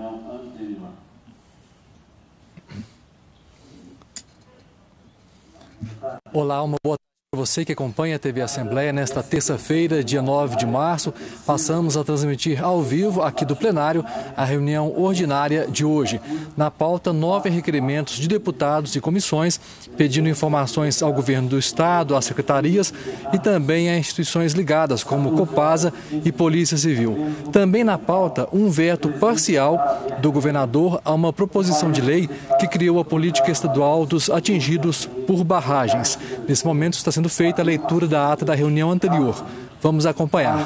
reunião anterior. Olá, uma boa tarde para você que acompanha a TV Assembleia. Nesta terça-feira, dia 9 de março, passamos a transmitir ao vivo aqui do plenário a reunião ordinária de hoje. Na pauta, 9 requerimentos de deputados e comissões pedindo informações ao governo do estado, às secretarias e também a instituições ligadas como Copasa e Polícia Civil. Também na pauta, um veto parcial do governador a uma proposição de lei que criou a política estadual dos atingidos por barragens. Nesse momento está sendo feita a leitura da ata da reunião anterior. Vamos acompanhar.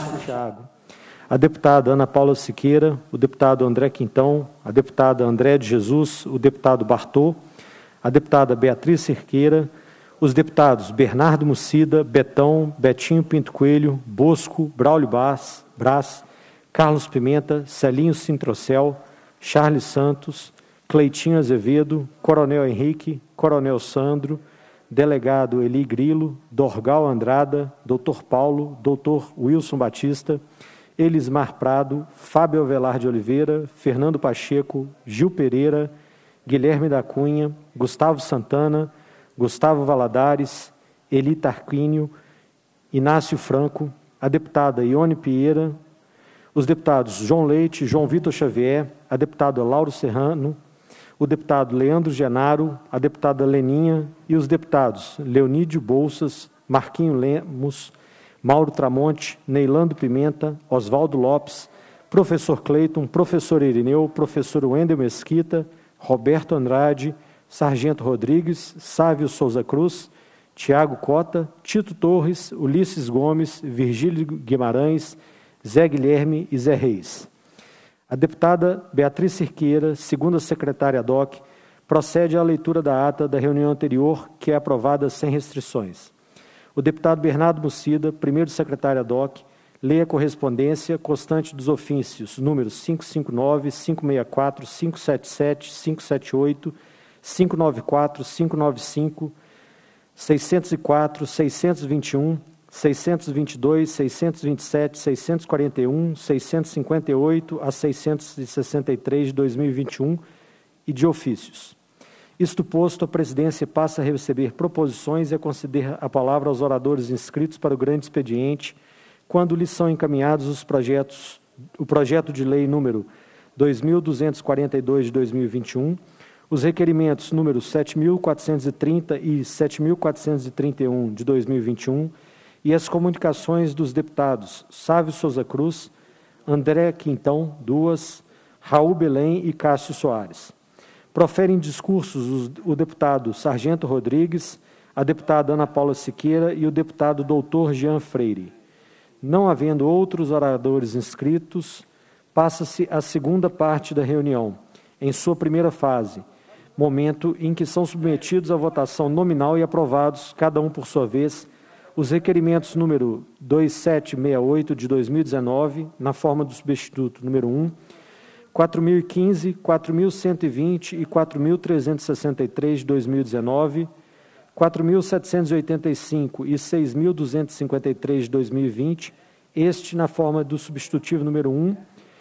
A deputada Ana Paula Siqueira, o deputado André Quintão, a deputada André de Jesus, o deputado Bartô, a deputada Beatriz Cerqueira, os deputados Bernardo Mucida, Betão, Betinho Pinto Coelho, Bosco, Braulio Brás, Carlos Pimenta, Celinho Sintrocel, Charles Santos, Cleitinho Azevedo, Coronel Henrique, Coronel Sandro, Delegado Eli Grilo, Dorgal Andrada, Dr. Paulo, Dr. Wilson Batista, Elismar Prado, Fábio Avelar de Oliveira, Fernando Pacheco, Gil Pereira, Guilherme da Cunha, Gustavo Santana, Gustavo Valadares, Eli Tarquínio, Inácio Franco, a deputada Ione Pieira, os deputados João Leite, João Vitor Xavier, a deputada Lauro Serrano, o deputado Leandro Genaro, a deputada Leninha e os deputados Leonídio Bolsas, Marquinho Lemos, Mauro Tramonte, Neilando Pimenta, Oswaldo Lopes, professor Cleiton, professor Irineu, professor Wendel Mesquita, Roberto Andrade, Sargento Rodrigues, Sávio Souza Cruz, Tiago Cota, Tito Torres, Ulisses Gomes, Virgílio Guimarães, Zé Guilherme e Zé Reis. A deputada Beatriz Cerqueira, segunda secretária DOC, procede à leitura da ata da reunião anterior, que é aprovada sem restrições. O deputado Bernardo Mucida, primeiro secretário DOC, lê a correspondência constante dos ofícios números 559, 564, 577, 578, 594, 595, 604, 621, 622, 627, 641, 658 a 663 de 2021 e de ofícios. Isto posto, a presidência passa a receber proposições e a conceder a palavra aos oradores inscritos para o grande expediente, quando lhes são encaminhados o projeto de lei número 2.242 de 2021, os requerimentos números 7.430 e 7.431 de 2021, e as comunicações dos deputados Sávio Souza Cruz, André Quintão, Raul Belém e Cássio Soares. Proferem discursos o deputado Sargento Rodrigues, a deputada Ana Paula Siqueira e o deputado Doutor Jean Freire. Não havendo outros oradores inscritos, passa-se a segunda parte da reunião, em sua primeira fase, momento em que são submetidos à votação nominal e aprovados, cada um por sua vez, os requerimentos número 2768 de 2019, na forma do substituto número 1, 4.015, 4.120 e 4.363 de 2019, 4.785 e 6.253 de 2020, este na forma do substitutivo número 1,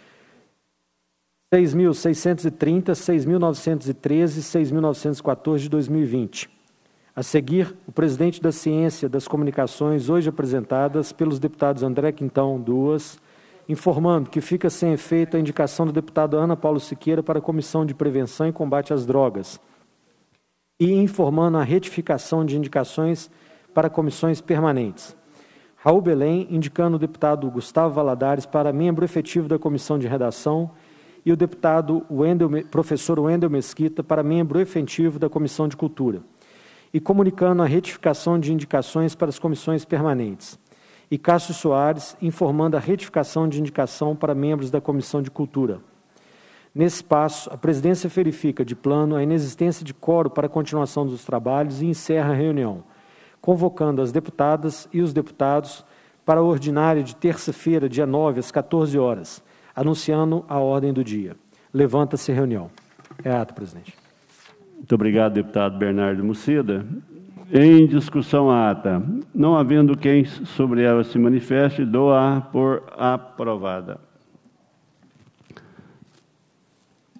6.630, 6.913 e 6.914 de 2020. A seguir, o presidente da Ciência das Comunicações, hoje apresentadas pelos deputados André Quintão, informando que fica sem efeito a indicação do deputado Ana Paula Siqueira para a Comissão de Prevenção e Combate às Drogas, e informando a retificação de indicações para comissões permanentes. Raul Belém, indicando o deputado Gustavo Valadares para membro efetivo da Comissão de Redação, e o deputado professor Wendel Mesquita para membro efetivo da Comissão de Cultura, e comunicando a retificação de indicações para as comissões permanentes. E Cássio Soares, informando a retificação de indicação para membros da Comissão de Cultura. Nesse passo, a presidência verifica de plano a inexistência de quórum para a continuação dos trabalhos e encerra a reunião, convocando as deputadas e os deputados para a ordinária de terça-feira, dia 9, às 14 horas, anunciando a ordem do dia. Levanta-se a reunião. É ato, presidente. Muito obrigado, deputado Bernardo Mucida. Em discussão a ata, não havendo quem sobre ela se manifeste, dou-a por aprovada.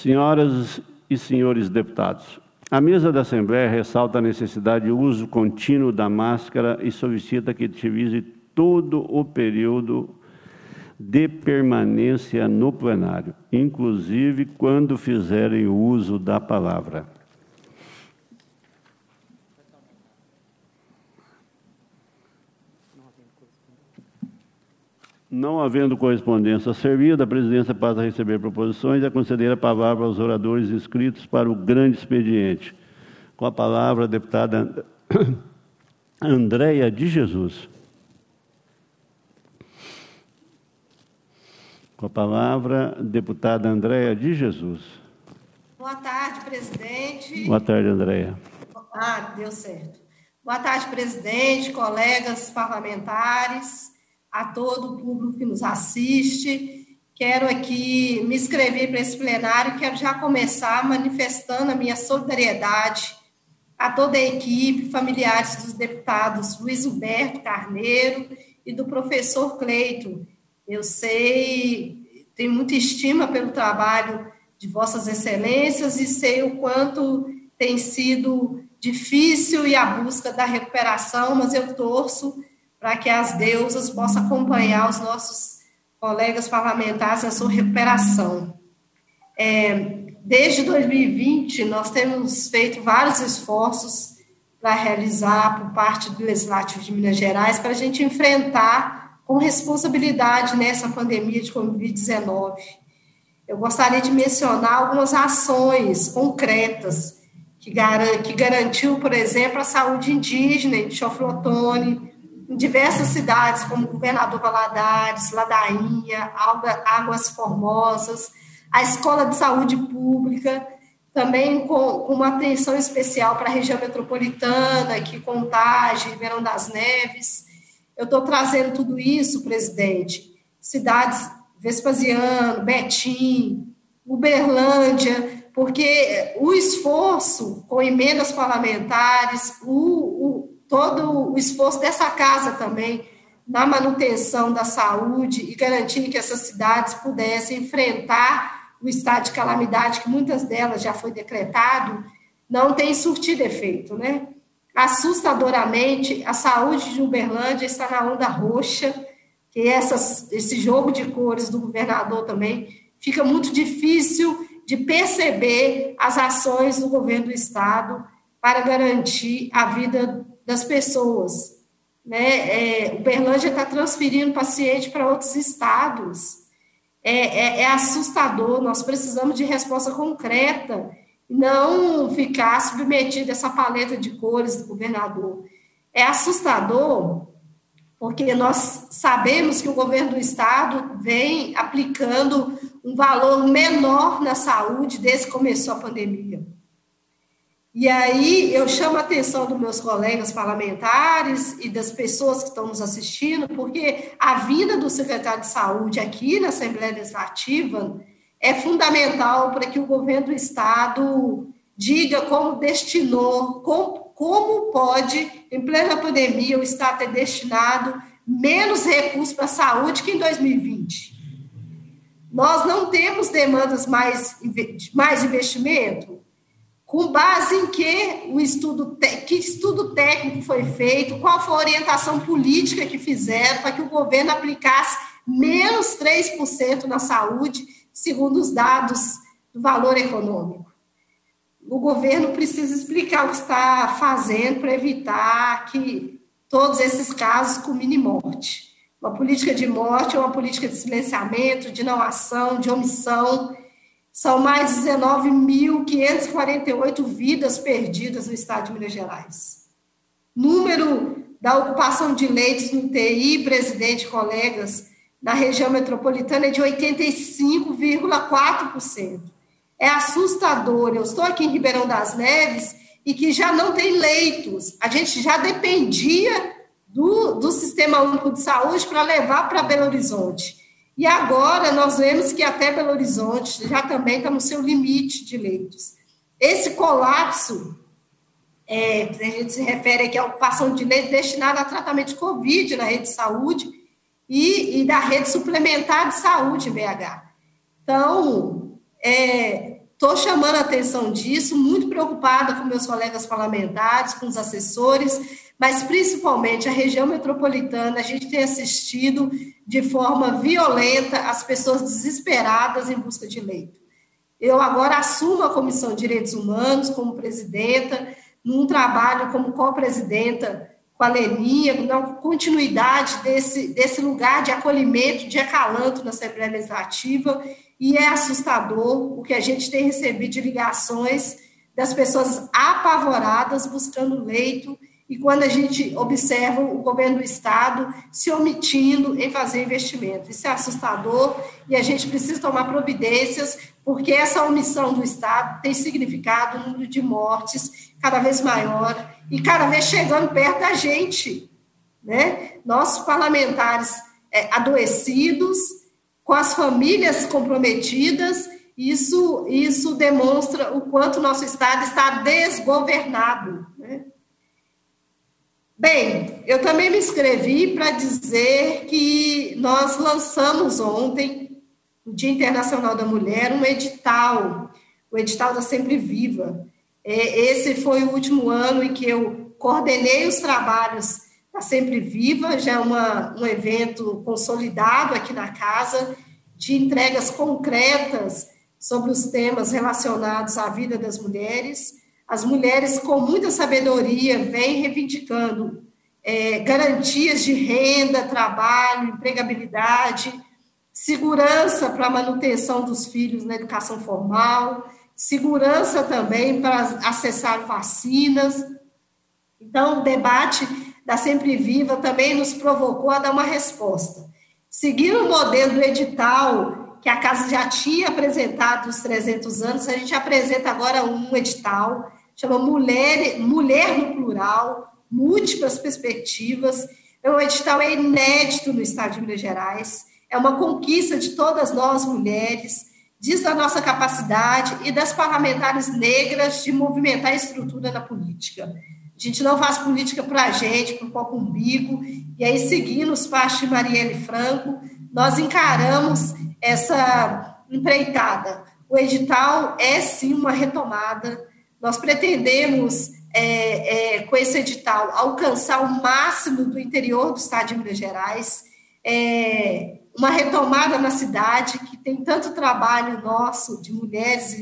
Senhoras e senhores deputados, a mesa da Assembleia ressalta a necessidade de uso contínuo da máscara e solicita que utilize todo o período de permanência no plenário, inclusive quando fizerem uso da palavra. Não havendo correspondência servida, a presidência passa a receber proposições e a conceder a palavra aos oradores inscritos para o grande expediente. Com a palavra, a deputada Andréia de Jesus. Com a palavra, deputada Andréia de Jesus. Boa tarde, presidente. Boa tarde, Andréia. Deu certo. Boa tarde, presidente, colegas parlamentares, a todo o público que nos assiste. Quero aqui me inscrever para esse plenário, quero já começar manifestando a minha solidariedade a toda a equipe, familiares dos deputados Luiz Huberto Carneiro e do professor Cleito. Eu sei, tenho muita estima pelo trabalho de vossas excelências e sei o quanto tem sido difícil e a busca da recuperação, mas eu torço para que as deusas possam acompanhar os nossos colegas parlamentares na sua recuperação. Desde 2020, nós temos feito vários esforços para realizar, por parte do Legislativo de Minas Gerais, para a gente enfrentar com responsabilidade nessa pandemia de Covid-19. Eu gostaria de mencionar algumas ações concretas que garantiu, por exemplo, a saúde indígena em Choflotone, em diversas cidades, como Governador Valadares, Ladainha, Águas Formosas, a Escola de Saúde Pública, também com uma atenção especial para a região metropolitana, aqui Contagem, Ribeirão das Neves. Eu estou trazendo tudo isso, presidente, cidades Vespasiano, Betim, Uberlândia, porque o esforço com emendas parlamentares, todo o esforço dessa casa também na manutenção da saúde e garantir que essas cidades pudessem enfrentar o estado de calamidade, que muitas delas já foi decretado, não tem surtido efeito, né? Assustadoramente, a saúde de Uberlândia está na onda roxa, que esse jogo de cores do governador também fica muito difícil de perceber as ações do governo do estado para garantir a vida das pessoas, né? Uberlândia está transferindo paciente para outros estados. É assustador, nós precisamos de resposta concreta, não ficar submetido a essa paleta de cores do governador. É assustador, porque nós sabemos que o governo do estado vem aplicando um valor menor na saúde desde que começou a pandemia. E aí eu chamo a atenção dos meus colegas parlamentares e das pessoas que estão nos assistindo, porque a vinda do secretário de Saúde aqui na Assembleia Legislativa é fundamental para que o governo do estado diga como destinou, como pode, em plena pandemia, o estado ter destinado menos recursos para a saúde que em 2020. Nós não temos demandas mais investimento? Com base em que estudo técnico foi feito, qual foi a orientação política que fizeram para que o governo aplicasse menos 3% na saúde, segundo os dados do valor econômico. O governo precisa explicar o que está fazendo para evitar que todos esses casos culminem em morte. Uma política de morte é uma política de silenciamento, de não ação, de omissão. São mais de 19.548 vidas perdidas no estado de Minas Gerais. Número da ocupação de leitos no UTI, presidente e colegas, na região metropolitana é de 85,4%. É assustador. Eu estou aqui em Ribeirão das Neves e que já não tem leitos. A gente já dependia do Sistema Único de Saúde para levar para Belo Horizonte. E agora nós vemos que até Belo Horizonte já também está no seu limite de leitos. Esse colapso, a gente se refere aqui à ocupação de leitos destinada a tratamento de Covid na rede de saúde e da rede suplementar de saúde em BH. Então, estou chamando a atenção disso, muito preocupada com meus colegas parlamentares, com os assessores, mas principalmente a região metropolitana, a gente tem assistido de forma violenta as pessoas desesperadas em busca de leito. Eu agora assumo a Comissão de Direitos Humanos como presidenta, num trabalho como co-presidenta com a Leninha, na continuidade desse lugar de acolhimento, de acalanto na Assembleia Legislativa, e é assustador o que a gente tem recebido de ligações das pessoas apavoradas buscando leito, e quando a gente observa o governo do Estado se omitindo em fazer investimento. Isso é assustador e a gente precisa tomar providências, porque essa omissão do Estado tem significado um número de mortes cada vez maior e cada vez chegando perto da gente, né? Nossos parlamentares adoecidos, com as famílias comprometidas, isso demonstra o quanto o nosso Estado está desgovernado, né? Bem, eu também me inscrevi para dizer que nós lançamos ontem, no Dia Internacional da Mulher, um edital, o edital da Sempre Viva. Esse foi o último ano em que eu coordenei os trabalhos da Sempre Viva, já é um evento consolidado aqui na casa, de entregas concretas sobre os temas relacionados à vida das mulheres. As mulheres, com muita sabedoria, vêm reivindicando garantias de renda, trabalho, empregabilidade, segurança para a manutenção dos filhos na educação formal, segurança também para acessar vacinas. Então, o debate da Sempre Viva também nos provocou a dar uma resposta. Seguindo o modelo do edital que a Casa já tinha apresentado nos 300 anos, a gente apresenta agora um edital, chama Mulher no Plural, Múltiplas Perspectivas. É um edital inédito no Estado de Minas Gerais, é uma conquista de todas nós mulheres, diz da nossa capacidade e das parlamentares negras de movimentar a estrutura na política. A gente não faz política para a gente, para o próprio umbigo, e aí, seguindo os passos de Marielle Franco, nós encaramos essa empreitada. O edital é, sim, uma retomada. Nós pretendemos, com esse edital, alcançar o máximo do interior do Estado de Minas Gerais, uma retomada na cidade, que tem tanto trabalho nosso, de mulheres,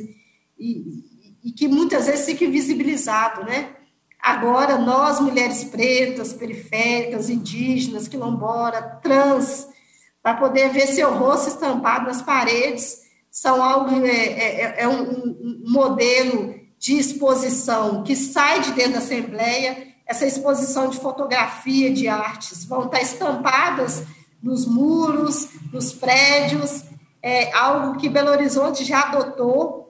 e que muitas vezes fica invisibilizado, né? Agora, nós, mulheres pretas, periféricas, indígenas, quilombolas, trans, para poder ver seu rosto estampado nas paredes, são algo, um modelo de exposição que sai de dentro da Assembleia. Essa exposição de fotografia, de artes, vão estar estampadas nos muros, nos prédios, algo que Belo Horizonte já adotou,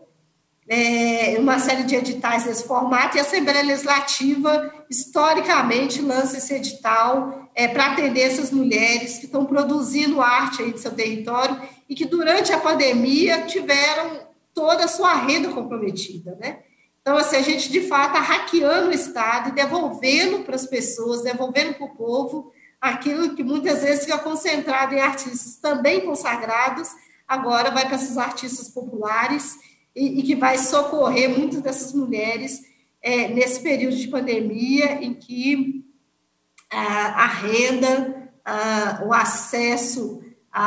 uma série de editais desse formato, e a Assembleia Legislativa, historicamente, lança esse edital para atender essas mulheres que estão produzindo arte aí do seu território e que, durante a pandemia, tiveram toda a sua renda comprometida, né? Então, assim, a gente, de fato, está hackeando o Estado e devolvendo para as pessoas, devolvendo para o povo aquilo que muitas vezes fica concentrado em artistas também consagrados, agora vai para esses artistas populares e que vai socorrer muitas dessas mulheres nesse período de pandemia em que a renda, o acesso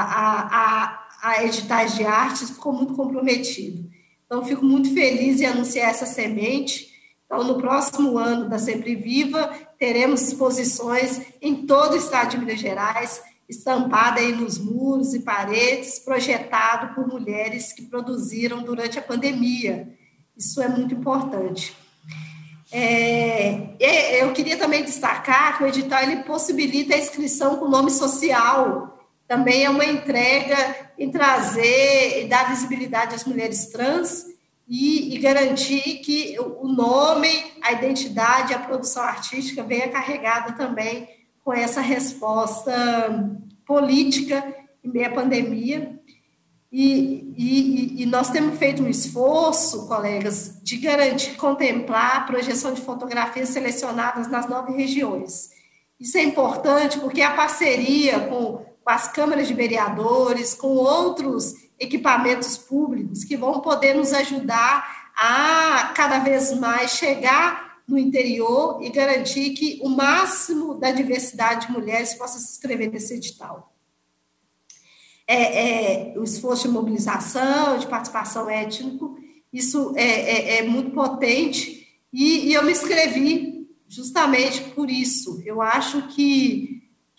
a editais de artes ficou muito comprometido. Então, fico muito feliz em anunciar essa semente. Então, no próximo ano da Sempre Viva, teremos exposições em todo o Estado de Minas Gerais, estampada aí nos muros e paredes, projetado por mulheres que produziram durante a pandemia. Isso é muito importante. Eu queria também destacar que o edital ele possibilita a inscrição com nome social. Também é uma entrega em trazer e dar visibilidade às mulheres trans e garantir que o nome, a identidade, a produção artística venha carregada também com essa resposta política em meio à pandemia. E nós temos feito um esforço, colegas, de garantir, contemplar a projeção de fotografias selecionadas nas 9 regiões. Isso é importante porque a parceria com as câmaras de vereadores, com outros equipamentos públicos que vão poder nos ajudar a cada vez mais chegar no interior e garantir que o máximo da diversidade de mulheres possa se inscrever nesse edital. O esforço de mobilização, de participação étnico, isso é muito potente, e eu me inscrevi justamente por isso. Eu acho que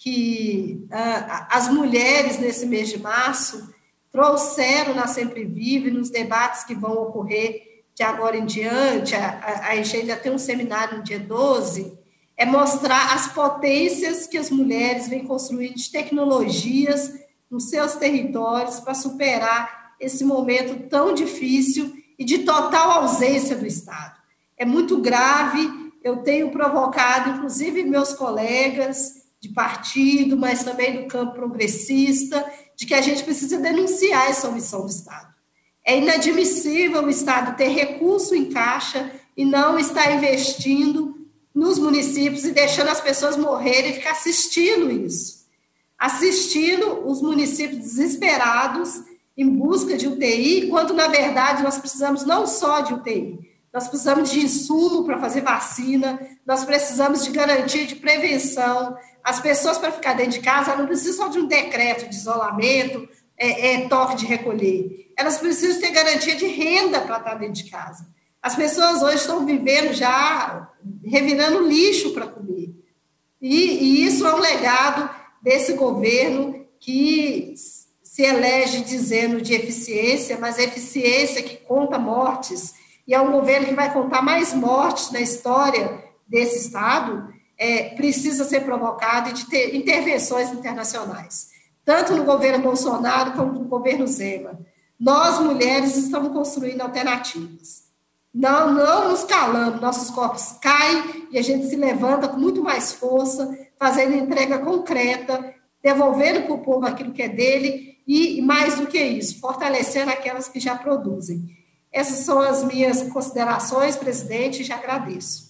as mulheres, nesse mês de março, trouxeram na Sempre Vive, nos debates que vão ocorrer de agora em diante, a gente ainda tem um seminário no dia 12, é mostrar as potências que as mulheres vêm construindo de tecnologias nos seus territórios para superar esse momento tão difícil e de total ausência do Estado. É muito grave, eu tenho provocado, inclusive, meus colegas de partido, mas também do campo progressista, de que a gente precisa denunciar essa omissão do Estado. É inadmissível o Estado ter recurso em caixa e não estar investindo nos municípios e deixando as pessoas morrerem e ficar assistindo isso. Assistindo os municípios desesperados em busca de UTI, quando, na verdade, nós precisamos não só de UTI, nós precisamos de insumo para fazer vacina, nós precisamos de garantia de prevenção. As pessoas, para ficar dentro de casa, não precisam só de um decreto de isolamento, toque de recolher. Elas precisam ter garantia de renda para estar dentro de casa. As pessoas hoje estão vivendo já, revirando lixo para comer. E isso é um legado desse governo que se elege dizendo de eficiência, mas eficiência que conta mortes, e é um governo que vai contar mais mortes na história desse Estado, precisa ser provocado e de ter intervenções internacionais, tanto no governo Bolsonaro como no governo Zema. Nós, mulheres, estamos construindo alternativas. Não nos calamos, nossos corpos caem e a gente se levanta com muito mais força, fazendo entrega concreta, devolvendo para o povo aquilo que é dele e, mais do que isso, fortalecendo aquelas que já produzem. Essas são as minhas considerações, presidente, e já agradeço.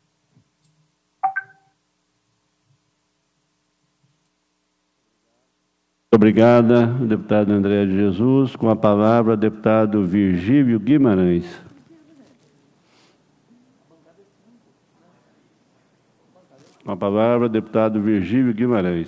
Obrigada, deputado André de Jesus. Com a palavra, deputado Virgílio Guimarães. Com a palavra, deputado Virgílio Guimarães.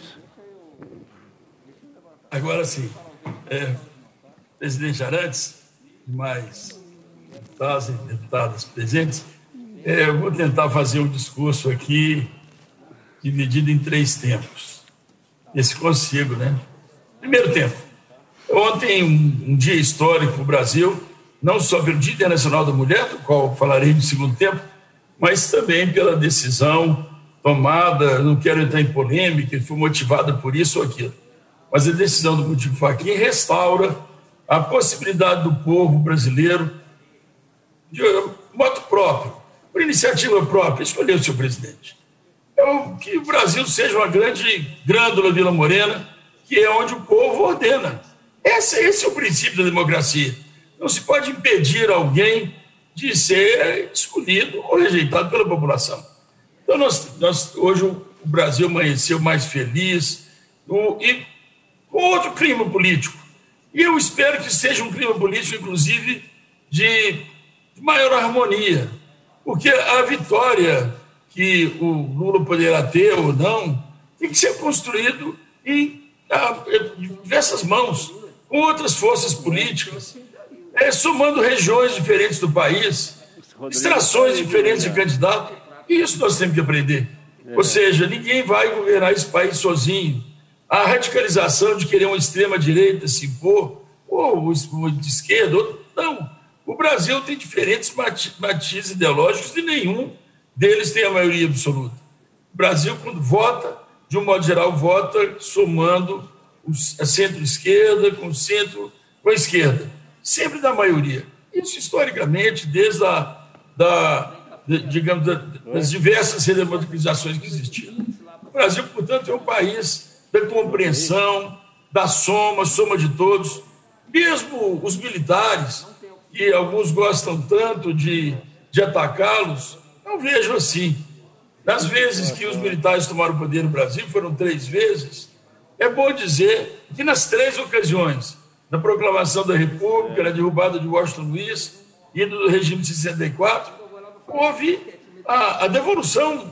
Agora sim. Presidente Arantes, mais deputados e deputadas presentes, eu vou tentar fazer um discurso aqui dividido em 3 tempos. Esse consigo, né? Primeiro tempo. Ontem, um dia histórico para o Brasil, não só pelo Dia Internacional da Mulher, do qual falarei no segundo tempo, mas também pela decisão tomada, não quero entrar em polêmica, foi motivada por isso ou aquilo, mas a decisão do Coutinho Fachin restaura a possibilidade do povo brasileiro, de modo próprio, por iniciativa própria, escolher o seu presidente. Que o Brasil seja uma grande Grândola Vila Morena, que é onde o povo ordena. Esse é o princípio da democracia. Não se pode impedir alguém de ser escolhido ou rejeitado pela população. Então, hoje o Brasil amanheceu mais feliz e com outro clima político. E eu espero que seja um clima político, inclusive, de maior harmonia, porque a vitória que o Lula poderá ter ou não tem que ser construído em diversas mãos, com outras forças políticas, somando regiões diferentes do país, extrações diferentes de candidato, e isso nós temos que aprender. Ou seja, ninguém vai governar esse país sozinho. A radicalização de querer uma extrema-direita se impor, ou de esquerda, não. O Brasil tem diferentes matizes ideológicos e nenhum deles tem a maioria absoluta. O Brasil, quando vota, de um modo geral, vota somando a centro-esquerda com a esquerda, sempre da maioria. Isso, historicamente, desde das diversas redemocratizações que existiram. O Brasil, portanto, é um país da compreensão, da soma de todos. Mesmo os militares, que alguns gostam tanto de atacá-los, não vejo assim. Nas vezes que os militares tomaram o poder no Brasil, foram 3 vezes, é bom dizer que nas 3 ocasiões na proclamação da República, na derrubada de Washington Luiz e do regime de 64, houve a devolução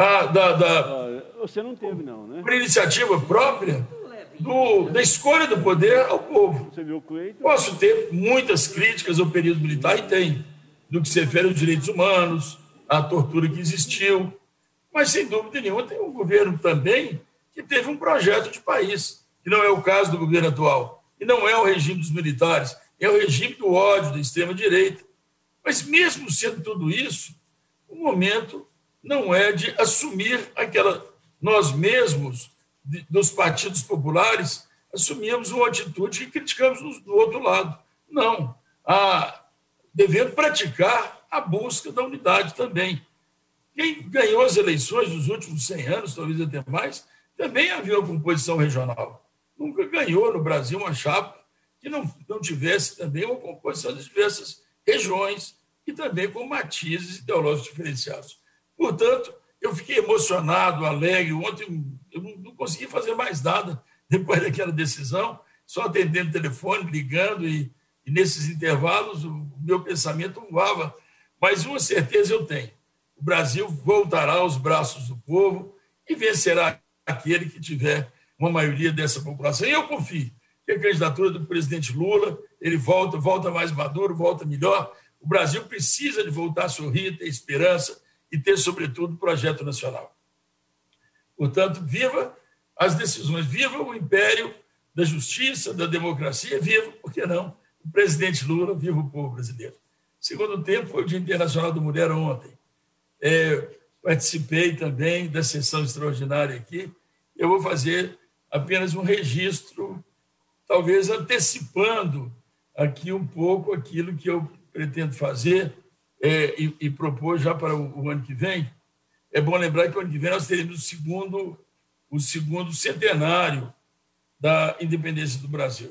Você não teve, não, né? por iniciativa própria da escolha do poder ao povo. Você viu o Cleiton? Posso ter muitas críticas ao período militar, e tem, no que se refere aos direitos humanos, à tortura que existiu, mas, sem dúvida nenhuma, tem um governo também que teve um projeto de país, que não é o caso do governo atual, e não é o regime dos militares, é o regime do ódio, da extrema-direita. Mas, mesmo sendo tudo isso, o momento não é de assumir nós mesmos, dos partidos populares, assumimos uma atitude que criticamos do outro lado. Não, devendo praticar a busca da unidade também. Quem ganhou as eleições dos últimos 100 anos, talvez até mais, também havia uma composição regional. Nunca ganhou no Brasil uma chapa que não tivesse também uma composição de diversas regiões e também com matizes ideológicos diferenciados. Portanto, eu fiquei emocionado, alegre. Ontem eu não consegui fazer mais nada depois daquela decisão, só atendendo o telefone, ligando, e nesses intervalos o meu pensamento voava. Mas uma certeza eu tenho: o Brasil voltará aos braços do povo e vencerá aquele que tiver uma maioria dessa população. E eu confio que a candidatura do presidente Lula, ele volta mais maduro, volta melhor. O Brasil precisa de voltar a sorrir, ter esperança e ter, sobretudo, um projeto nacional. Portanto, viva as decisões, viva o império da justiça, da democracia, viva, por que não, o presidente Lula, viva o povo brasileiro. Segundo tempo foi o Dia Internacional da Mulher ontem. Participei também da sessão extraordinária aqui. Eu vou fazer apenas um registro, talvez antecipando aqui um pouco aquilo que eu pretendo fazer e propor já para o ano que vem. É bom lembrar que o ano que vem nós teremos o segundo centenário da independência do Brasil.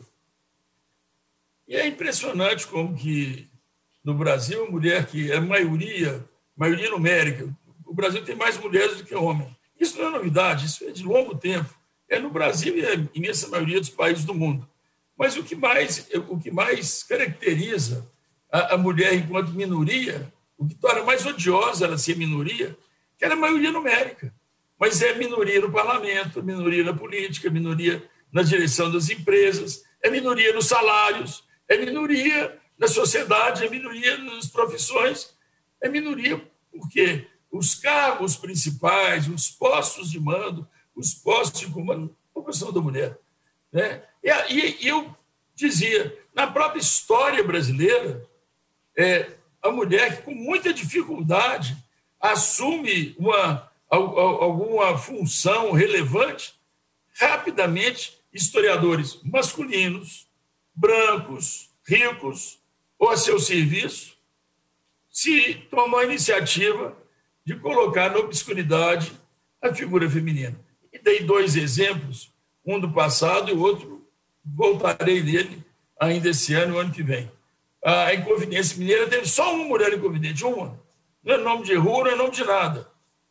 E é impressionante como que no Brasil, a mulher que é maioria numérica, o Brasil tem mais mulheres do que homens. Isso não é novidade, isso é de longo tempo. É no Brasil e a imensa maioria dos países do mundo. Mas o que mais caracteriza a mulher enquanto minoria, o que torna mais odiosa ela ser minoria, que ela é maioria numérica. Mas é minoria no parlamento, minoria na política, minoria na direção das empresas, é minoria nos salários, é minoria na sociedade, é minoria nas profissões, é minoria porque os cargos principais, os postos de mando, os postos de comando, a população da mulher. Né? E eu dizia, na própria história brasileira, a mulher que com muita dificuldade assume alguma função relevante, rapidamente historiadores masculinos, brancos, ricos, ou a seu serviço, se tomam a iniciativa de colocar na obscuridade a figura feminina. E dei 2 exemplos, um do passado e o outro voltarei nele ainda esse ano e o ano que vem. A Inconfidência Mineira teve só uma mulher inconfidente, uma. Não é nome de rua, não é nome de nada.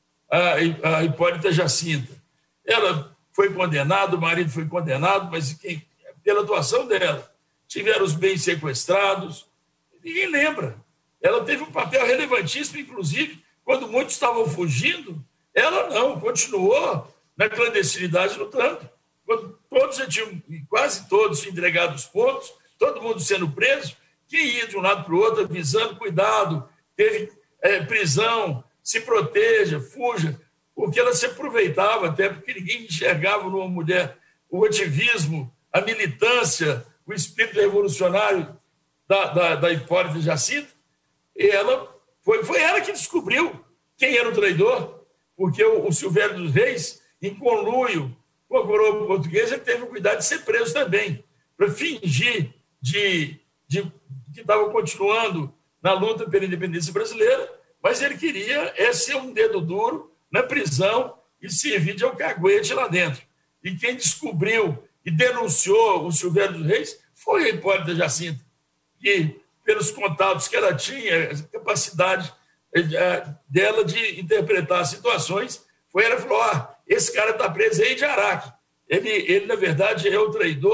A Hipólita Jacinta. Ela foi condenada, o marido foi condenado, mas pela atuação dela. Tiveram os bens sequestrados, ninguém lembra. Ela teve um papel relevantíssimo, inclusive, quando muitos estavam fugindo, ela não, continuou na clandestinidade lutando. Quando quase todos tinham entregado os pontos, todo mundo sendo preso, quem ia de um lado para o outro avisando, cuidado, teve prisão, se proteja, fuja, porque ela se aproveitava até porque ninguém enxergava numa mulher o ativismo, a militância, o espírito revolucionário da Hipólita Jacinta, e ela foi ela que descobriu quem era o traidor, porque o Silvério dos Reis, em conluio com a coroa portuguesa, ele teve o cuidado de ser preso também, para fingir que estava continuando na luta pela independência brasileira, mas ele queria ser um dedo duro na prisão e servir de alcaguete lá dentro. E quem descobriu e denunciou o Silvério dos Reis foi a Hipólita Jacinta, que, pelos contatos que ela tinha, a capacidade dela de interpretar situações, ela falou, esse cara está preso aí de Araque. Ele, na verdade, é o traidor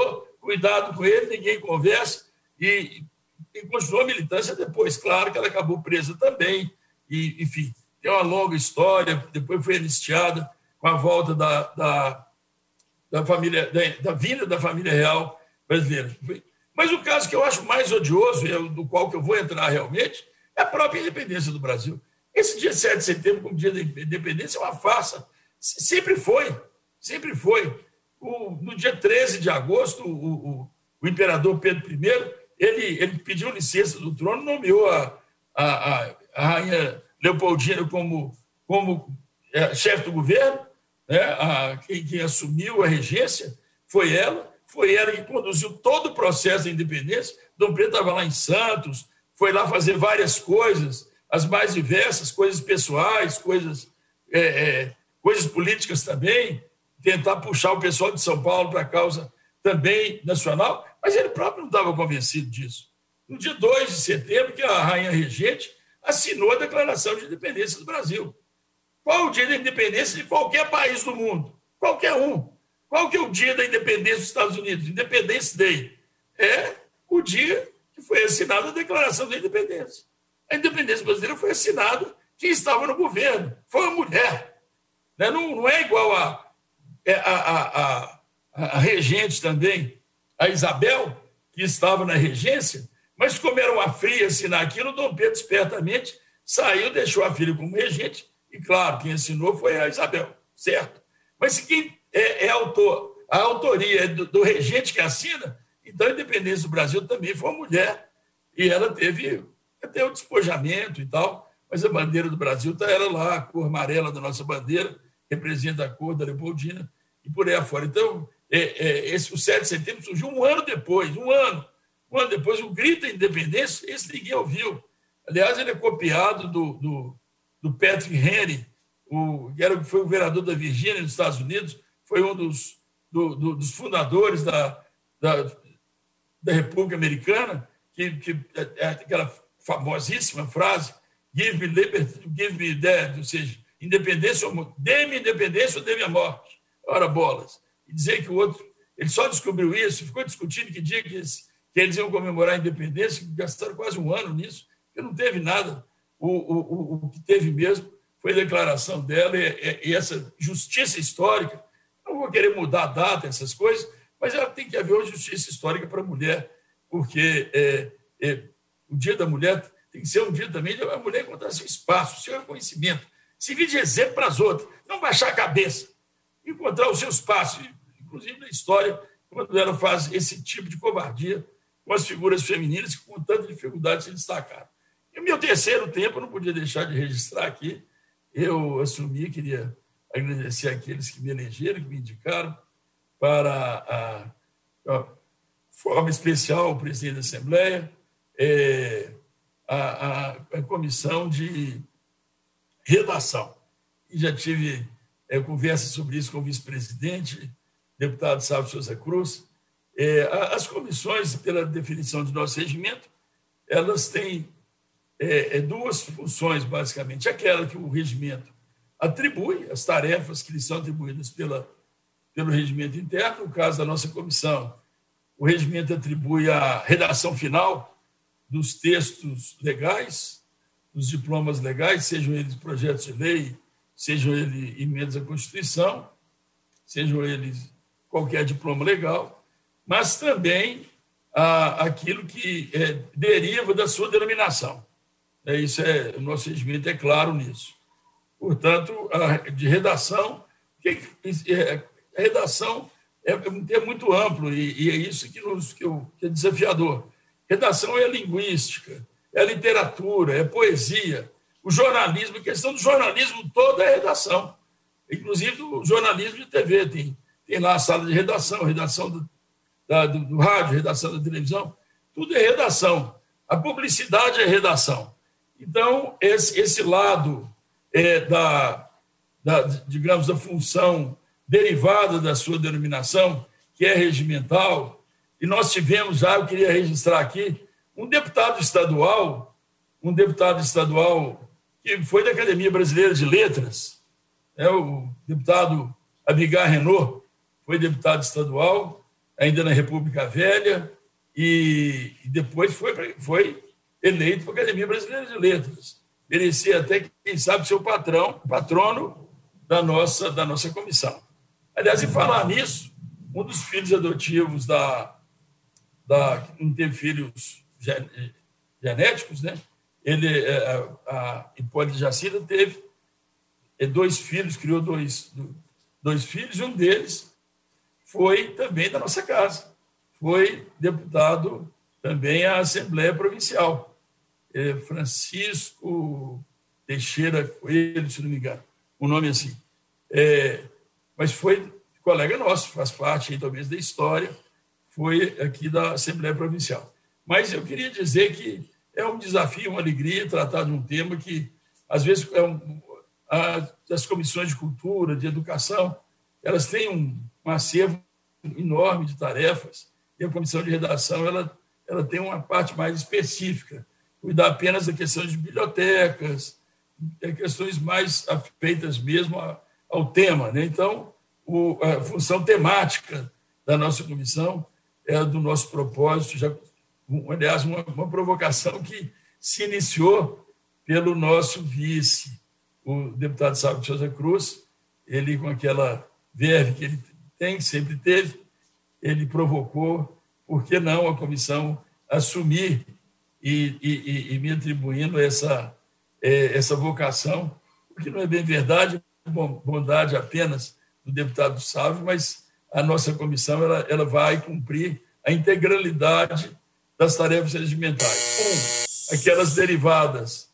cuidado com ele, ninguém conversa, e continuou a militância depois. Claro que ela acabou presa também, e, enfim, tem uma longa história, depois foi anistiada com a volta da vinda da família real brasileira. Mas o caso que eu acho mais odioso, e do qual que eu vou entrar realmente, é a própria independência do Brasil. Esse dia 7 de setembro, como dia da independência, é uma farsa. Sempre foi, sempre foi. No dia 13 de agosto, o imperador Pedro I, ele pediu licença do trono, nomeou a rainha Leopoldina como chefe do governo, né? Quem assumiu a regência foi ela que conduziu todo o processo da independência. Dom Pedro estava lá em Santos, foi lá fazer várias coisas, as mais diversas, coisas pessoais, coisas políticas também, tentar puxar o pessoal de São Paulo para a causa também nacional, mas ele próprio não estava convencido disso. No dia 2 de setembro, que a rainha regente assinou a Declaração de Independência do Brasil. Qual o dia da independência de qualquer país do mundo? Qualquer um. Qual que é o dia da independência dos Estados Unidos? Independence Day. É o dia que foi assinada a Declaração da Independência. A independência brasileira foi assinada quem estava no governo. Foi uma mulher. Não é igual a regente também, a Isabel, que estava na regência, mas como era uma fria assinar aquilo, Dom Pedro espertamente saiu, deixou a filha como regente, e claro, quem assinou foi a Isabel, certo? Mas se quem a autoria é do regente que assina, então a independência do Brasil também foi uma mulher, e ela teve até o despojamento e tal, mas a bandeira do Brasil era lá, a cor amarela da nossa bandeira, representa a cor da Leopoldina, e por aí afora. Então, o 7 de setembro surgiu um ano depois, o grito da independência, esse ninguém ouviu. Aliás, ele é copiado do Patrick Henry, que foi o governador da Virgínia, nos Estados Unidos, foi um dos fundadores da República Americana, que aquela famosíssima frase, give me liberty, give me death, ou seja, independência, dê-me independência ou dê-me a morte. Ora, bolas. E dizer que o outro, ele só descobriu isso, ficou discutindo que dia que eles iam comemorar a independência, gastaram quase um ano nisso, porque não teve nada. O que teve mesmo foi a declaração dela e essa justiça histórica. Não vou querer mudar a data, essas coisas, mas ela tem que haver uma justiça histórica para a mulher, porque o Dia da Mulher tem que ser um dia também de a mulher encontrar seu espaço, seu reconhecimento, servir de exemplo para as outras, não baixar a cabeça, encontrar o seu espaço, inclusive na história, quando ela faz esse tipo de covardia com as figuras femininas que com tanta dificuldade se destacaram. E o meu terceiro tempo, eu não podia deixar de registrar aqui, eu assumi, queria agradecer àqueles que me elegeram, que me indicaram, para a forma especial, o presidente da Assembleia, a comissão de redação. E já tive conversa sobre isso com o vice-presidente, deputado Sávio Souza Cruz. As comissões, pela definição do nosso regimento, elas têm duas funções, basicamente. Aquela que o regimento atribui, as tarefas que lhes são atribuídas pelo regimento interno. No caso da nossa comissão, o regimento atribui a redação final dos textos legais, dos diplomas legais, sejam eles projetos de lei, sejam eles emendas à Constituição, sejam eles qualquer diploma legal, mas também aquilo que deriva da sua denominação. O nosso regimento é claro nisso. Portanto, de redação, a redação é um termo muito amplo e é isso que é desafiador. Redação é linguística, é literatura, é poesia. O jornalismo, a questão do jornalismo todo é redação. Inclusive do jornalismo de TV. Tem lá a sala de redação do rádio, redação da televisão. Tudo é redação. A publicidade é redação. Então, esse lado digamos, da função derivada da sua denominação, que é regimental, e nós tivemos eu queria registrar aqui, um deputado estadual que foi da Academia Brasileira de Letras, o deputado Abigar Renault, foi deputado estadual, ainda na República Velha, e depois foi eleito para a Academia Brasileira de Letras. Merecia até, quem sabe, ser o patrono da nossa comissão. Aliás, em falar nisso, um dos filhos adotivos não teve filhos genéticos, né? A Hipólito Jacinta teve 2 filhos, criou dois filhos, e um deles foi também da nossa casa. Foi deputado também à Assembleia Provincial. Francisco Teixeira Coelho, se não me engano, um nome assim. Mas foi colega nosso, faz parte aí, talvez, da história, foi aqui da Assembleia Provincial. Mas eu queria dizer que é um desafio, uma alegria tratar de um tema que, às vezes, as comissões de cultura, de educação, elas têm um acervo enorme de tarefas, e a comissão de redação ela tem uma parte mais específica, cuidar apenas da questão de bibliotecas, questões mais afeitas mesmo ao tema, né? Então, a função temática da nossa comissão é do nosso propósito, aliás, uma provocação que se iniciou pelo nosso vice, o deputado Sábio de Souza Cruz. Ele, com aquela verve que ele sempre teve, ele provocou, por que não a comissão assumir e me atribuindo essa vocação, porque não é bem verdade, bondade apenas do deputado Sábio, mas a nossa comissão ela vai cumprir a integralidade das tarefas regimentais. Aquelas derivadas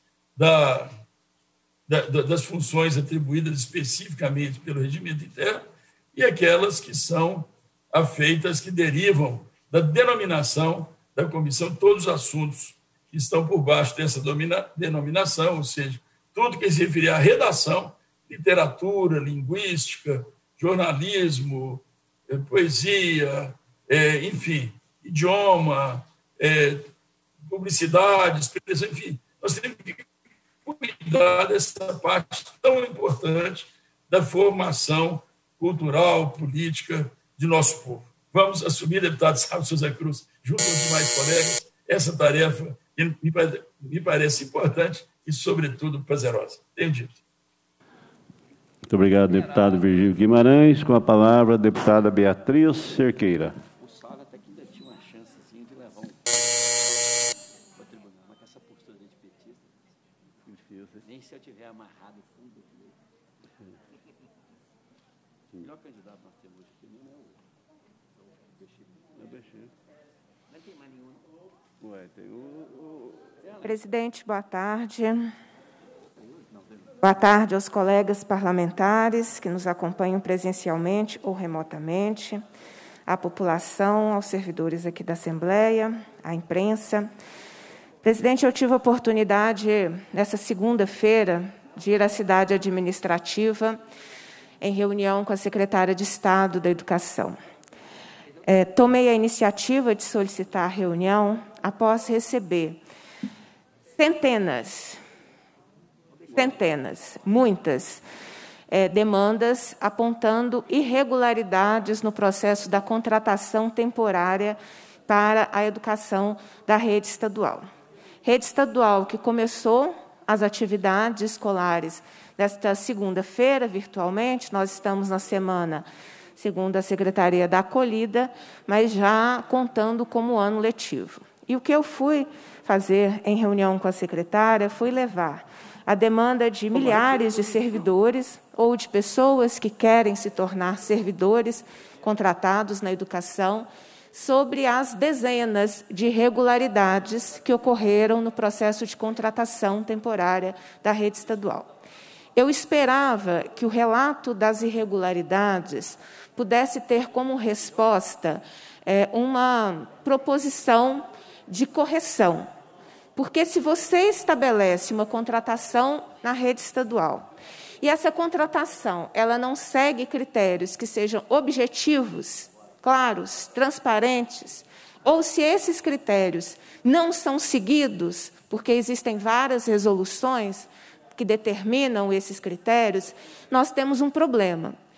das funções atribuídas especificamente pelo regimento interno e aquelas que são afeitas, que derivam da denominação da comissão, todos os assuntos que estão por baixo dessa denominação, ou seja, tudo que se referir à redação, literatura, linguística, jornalismo, poesia, enfim, idioma, publicidade, expressão, enfim, nós temos que cuidar dessa parte tão importante da formação cultural, política de nosso povo. Vamos assumir, deputado Sábio Souza Cruz, junto aos demais colegas, essa tarefa que me parece importante e, sobretudo, prazerosa. Tenho dito. Muito obrigado, deputado Virgílio Guimarães. Com a palavra, a deputada Beatriz Cerqueira. O Sala até que ainda tinha uma chance assim, de levar para o tribunal, mas com essa postura de petista, nem se eu tiver amarrado o fundo. O melhor candidato nós temos hoje aqui não é o Bexiga. Não tem mais nenhum. Ué, tem Presidente, boa tarde. Boa tarde aos colegas parlamentares que nos acompanham presencialmente ou remotamente, à população, aos servidores aqui da Assembleia, à imprensa. Presidente, eu tive a oportunidade, nessa segunda-feira, de ir à cidade administrativa em reunião com a secretária de Estado da Educação. Tomei a iniciativa de solicitar a reunião após receber muitas demandas apontando irregularidades no processo da contratação temporária para a educação da rede estadual. Rede estadual que começou as atividades escolares desta segunda-feira, virtualmente. Nós estamos na semana, segundo a Secretaria da Acolhida, mas já contando como ano letivo. E o que eu fui fazer em reunião com a secretária foi levar a demanda de milhares de servidores ou de pessoas que querem se tornar servidores contratados na educação sobre as dezenas de irregularidades que ocorreram no processo de contratação temporária da rede estadual. Eu esperava que o relato das irregularidades pudesse ter como resposta uma proposição de correção. Porque se você estabelece uma contratação na rede estadual e essa contratação ela não segue critérios que sejam objetivos, claros, transparentes, ou se esses critérios não são seguidos, porque existem várias resoluções que determinam esses critérios, nós temos um problema.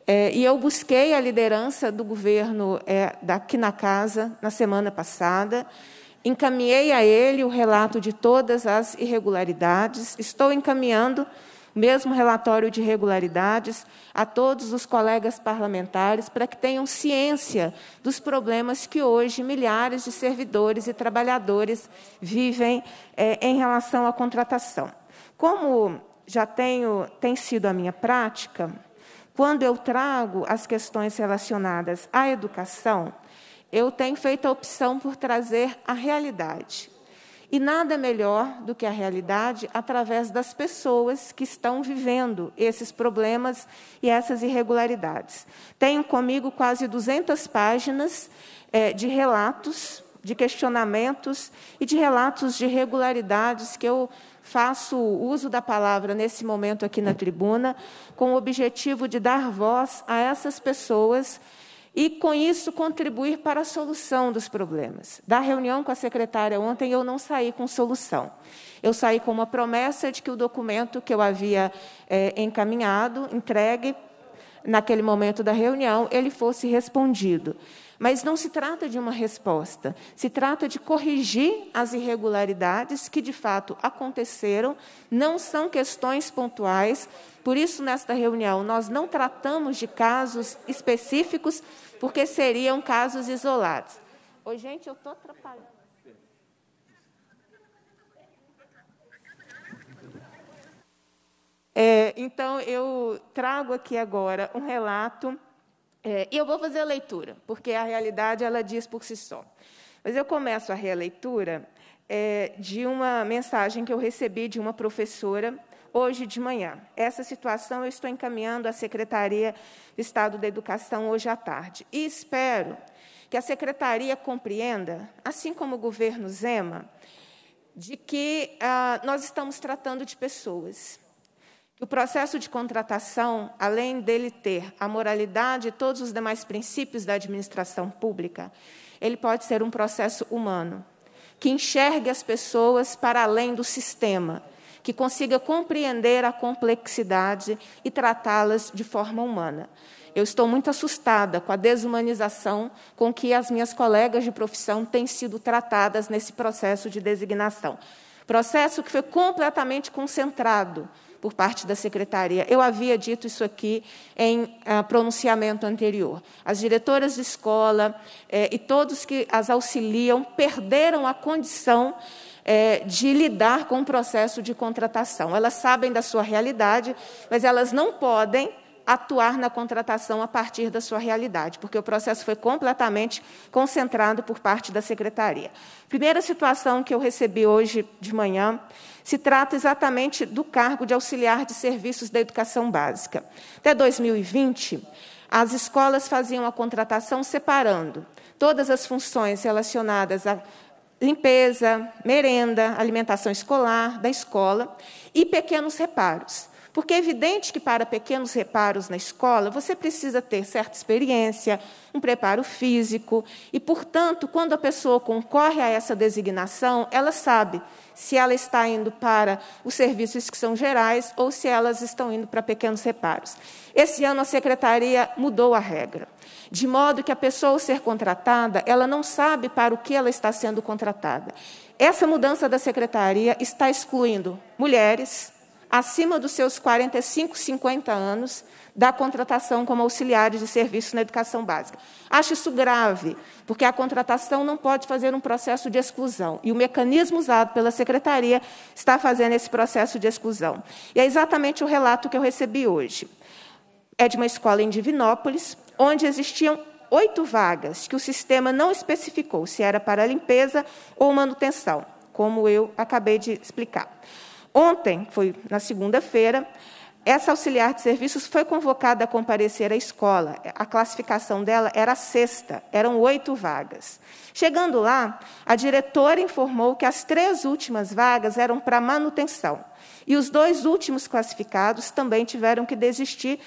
E eu busquei a liderança do governo daqui na casa na semana passada, encaminhei a ele o relato de todas as irregularidades, estou encaminhando o mesmo relatório de irregularidades a todos os colegas parlamentares para que tenham ciência dos problemas que hoje milhares de servidores e trabalhadores vivem em relação à contratação. Como já tem sido a minha prática, quando eu trago as questões relacionadas à educação, eu tenho feito a opção por trazer a realidade. E nada melhor do que a realidade através das pessoas que estão vivendo esses problemas e essas irregularidades. Tenho comigo quase 200 páginas de relatos, de questionamentos e de relatos de irregularidades que eu faço uso da palavra nesse momento aqui na tribuna, com o objetivo de dar voz a essas pessoas e, com isso, contribuir para a solução dos problemas. Da reunião com a secretária ontem, eu não saí com solução. Eu saí com uma promessa de que o documento que eu havia encaminhado, entregue, naquele momento da reunião, ele fosse respondido. Mas não se trata de uma resposta, se trata de corrigir as irregularidades que, de fato, aconteceram, não são questões pontuais. Por isso, nesta reunião, nós não tratamos de casos específicos, porque seriam casos isolados. Oi, gente, eu estou atrapalhando. Então, eu trago aqui agora um relato, e eu vou fazer a leitura, porque a realidade ela diz por si só. Mas eu começo a releitura de uma mensagem que eu recebi de uma professora hoje de manhã. Essa situação eu estou encaminhando à Secretaria de Estado da Educação hoje à tarde. E espero que a Secretaria compreenda, assim como o governo Zema, de que nós estamos tratando de pessoas. O processo de contratação, além dele ter a moralidade e todos os demais princípios da administração pública, ele pode ser um processo humano, que enxergue as pessoas para além do sistema, que consiga compreender a complexidade e tratá-las de forma humana. Eu estou muito assustada com a desumanização com que as minhas colegas de profissão têm sido tratadas nesse processo de designação. Processo que foi completamente concentrado por parte da Secretaria. Eu havia dito isso aqui em pronunciamento anterior. As diretoras de escola e todos que as auxiliam perderam a condição de lidar com o processo de contratação. Elas sabem da sua realidade, mas elas não podem atuar na contratação a partir da sua realidade, porque o processo foi completamente concentrado por parte da Secretaria. Primeira situação que eu recebi hoje de manhã se trata exatamente do cargo de auxiliar de serviços da educação básica. Até 2020, as escolas faziam a contratação separando todas as funções relacionadas à limpeza, merenda, alimentação escolar da escola e pequenos reparos. Porque é evidente que, para pequenos reparos na escola, você precisa ter certa experiência, um preparo físico, e, portanto, quando a pessoa concorre a essa designação, ela sabe se ela está indo para os serviços que são gerais ou se elas estão indo para pequenos reparos. Esse ano, a Secretaria mudou a regra, de modo que a pessoa, ao ser contratada, ela não sabe para o que ela está sendo contratada. Essa mudança da Secretaria está excluindo mulheres acima dos seus 45, 50 anos, da contratação como auxiliares de serviço na educação básica. Acho isso grave, porque a contratação não pode fazer um processo de exclusão, e o mecanismo usado pela Secretaria está fazendo esse processo de exclusão. E é exatamente o relato que eu recebi hoje. É de uma escola em Divinópolis, onde existiam 8 vagas, que o sistema não especificou se era para limpeza ou manutenção, como eu acabei de explicar. Ontem, foi na segunda-feira, essa auxiliar de serviços foi convocada a comparecer à escola. A classificação dela era a 6ª, eram 8 vagas. Chegando lá, a diretora informou que as 3 últimas vagas eram para manutenção. E os 2 últimos classificados também tiveram que desistir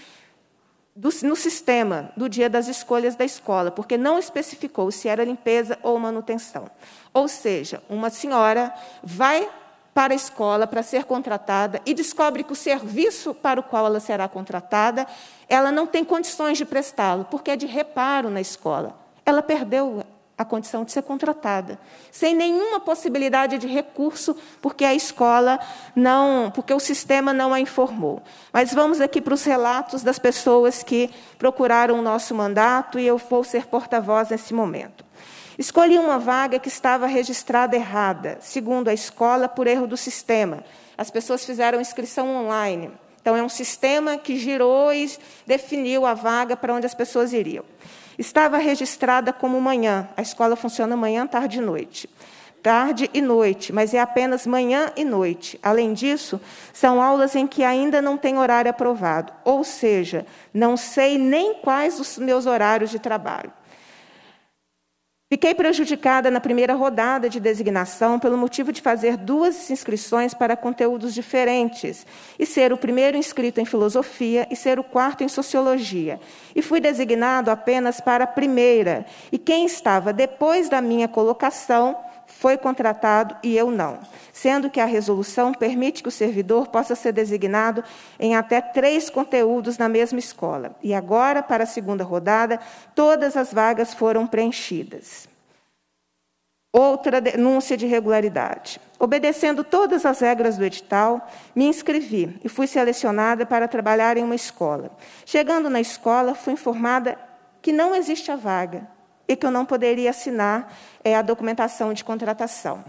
no sistema do dia das escolhas da escola, porque não especificou se era limpeza ou manutenção. Ou seja, uma senhora vai para a escola para ser contratada e descobre que o serviço para o qual ela será contratada, ela não tem condições de prestá-lo, porque é de reparo na escola. Ela perdeu a condição de ser contratada, sem nenhuma possibilidade de recurso, porque a escola não, porque o sistema não a informou. Mas vamos aqui para os relatos das pessoas que procuraram o nosso mandato, e eu vou ser porta-voz nesse momento. Escolhi uma vaga que estava registrada errada, segundo a escola, por erro do sistema. As pessoas fizeram inscrição online. Então, é um sistema que girou e definiu a vaga para onde as pessoas iriam. Estava registrada como manhã. A escola funciona manhã, tarde e noite. Tarde e noite, mas é apenas manhã e noite. Além disso, são aulas em que ainda não tem horário aprovado. Ou seja, não sei nem quais os meus horários de trabalho. Fiquei prejudicada na primeira rodada de designação pelo motivo de fazer 2 inscrições para conteúdos diferentes e ser o primeiro inscrito em filosofia e ser o 4º em sociologia. E fui designado apenas para a primeira. E quem estava depois da minha colocação foi contratado e eu não, sendo que a resolução permite que o servidor possa ser designado em até 3 conteúdos na mesma escola. E agora, para a segunda rodada, todas as vagas foram preenchidas. Outra denúncia de irregularidade. Obedecendo todas as regras do edital, me inscrevi e fui selecionada para trabalhar em uma escola. Chegando na escola, fui informada que não existe a vaga e que eu não poderia assinar a documentação de contratação.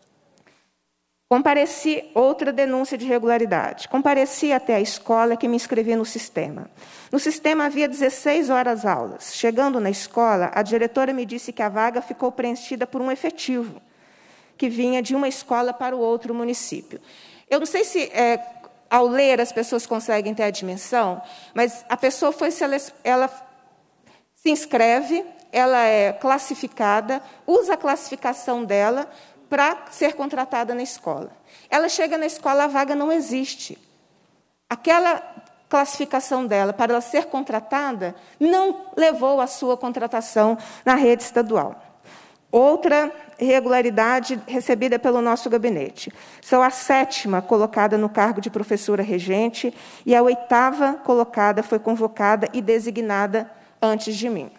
Outra denúncia de irregularidade. Compareci até a escola que me inscrevi no sistema. No sistema havia 16 horas aulas. Chegando na escola, a diretora me disse que a vaga ficou preenchida por um efetivo, que vinha de uma escola para o outro município. Eu não sei se, ao ler, as pessoas conseguem ter a dimensão, mas a pessoa ela se inscreve, ela é classificada, usa a classificação dela para ser contratada na escola. Ela chega na escola, a vaga não existe. Aquela classificação dela para ela ser contratada não levou à sua contratação na rede estadual. Outra irregularidade recebida pelo nosso gabinete. Sou a 7ª colocada no cargo de professora regente e a 8ª colocada foi convocada e designada antes de mim.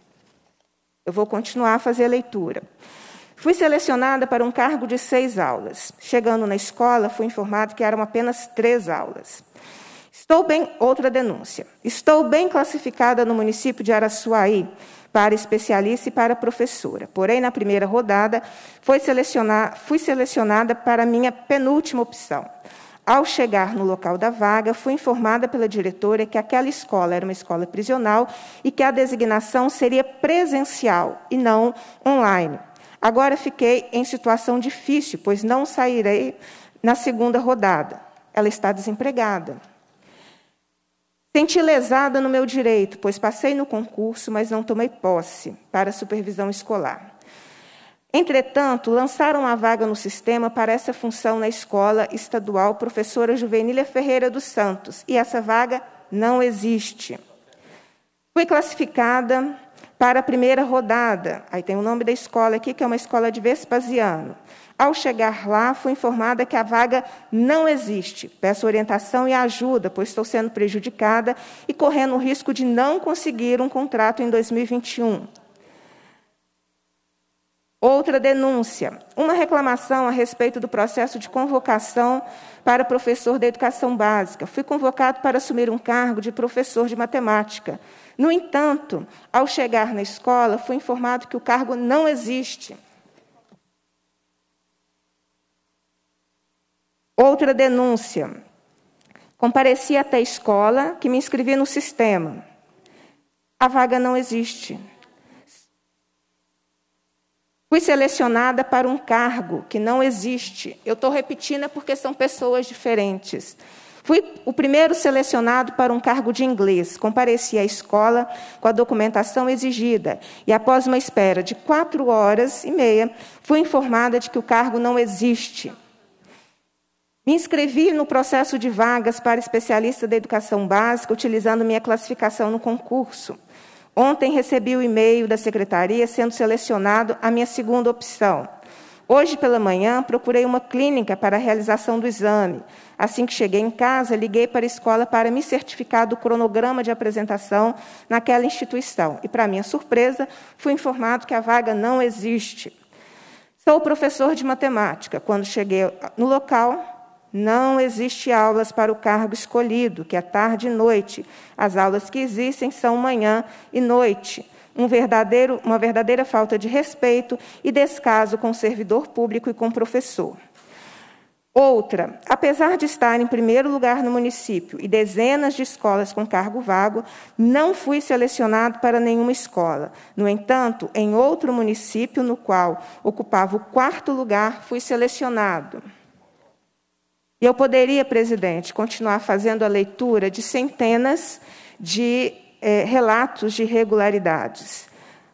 Eu vou continuar a fazer a leitura. Fui selecionada para um cargo de 6 aulas. Chegando na escola, fui informado que eram apenas 3 aulas. Outra denúncia. Estou bem classificada no município de Araçuaí para especialista e para professora. Porém, na primeira rodada, fui selecionada para a minha penúltima opção. Ao chegar no local da vaga, fui informada pela diretora que aquela escola era uma escola prisional e que a designação seria presencial e não online. Agora fiquei em situação difícil, pois não sairei na segunda rodada. Ela está desempregada. Senti lesada no meu direito, pois passei no concurso, mas não tomei posse para a supervisão escolar. Entretanto, lançaram a vaga no sistema para essa função na escola estadual Professora Juvenília Ferreira dos Santos, e essa vaga não existe. Fui classificada para a primeira rodada. Aí tem o nome da escola aqui, que é uma escola de Vespasiano. Ao chegar lá, fui informada que a vaga não existe. Peço orientação e ajuda, pois estou sendo prejudicada e correndo o risco de não conseguir um contrato em 2021. Outra denúncia. Uma reclamação a respeito do processo de convocação para professor da educação básica. Fui convocado para assumir um cargo de professor de matemática. No entanto, ao chegar na escola, fui informado que o cargo não existe. Outra denúncia. Compareci até a escola, que me inscrevi no sistema. A vaga não existe. Fui selecionada para um cargo que não existe. Eu estou repetindo porque são pessoas diferentes. Fui o primeiro selecionado para um cargo de inglês. Compareci à escola com a documentação exigida. E, após uma espera de 4h30, fui informada de que o cargo não existe. Me inscrevi no processo de vagas para especialista da educação básica, utilizando minha classificação no concurso. Ontem recebi o e-mail da secretaria sendo selecionado a minha segunda opção. Hoje pela manhã, procurei uma clínica para a realização do exame. Assim que cheguei em casa, liguei para a escola para me certificar do cronograma de apresentação naquela instituição. E, para minha surpresa, fui informado que a vaga não existe. Sou professor de matemática. Quando cheguei no local, não existe aulas para o cargo escolhido, que é tarde e noite. As aulas que existem são manhã e noite. Uma verdadeira falta de respeito e descaso com o servidor público e com o professor. Outra, apesar de estar em primeiro lugar no município e dezenas de escolas com cargo vago, não fui selecionado para nenhuma escola. No entanto, em outro município, no qual ocupava o 4º lugar, fui selecionado. E eu poderia, presidente, continuar fazendo a leitura de centenas de relatos de irregularidades.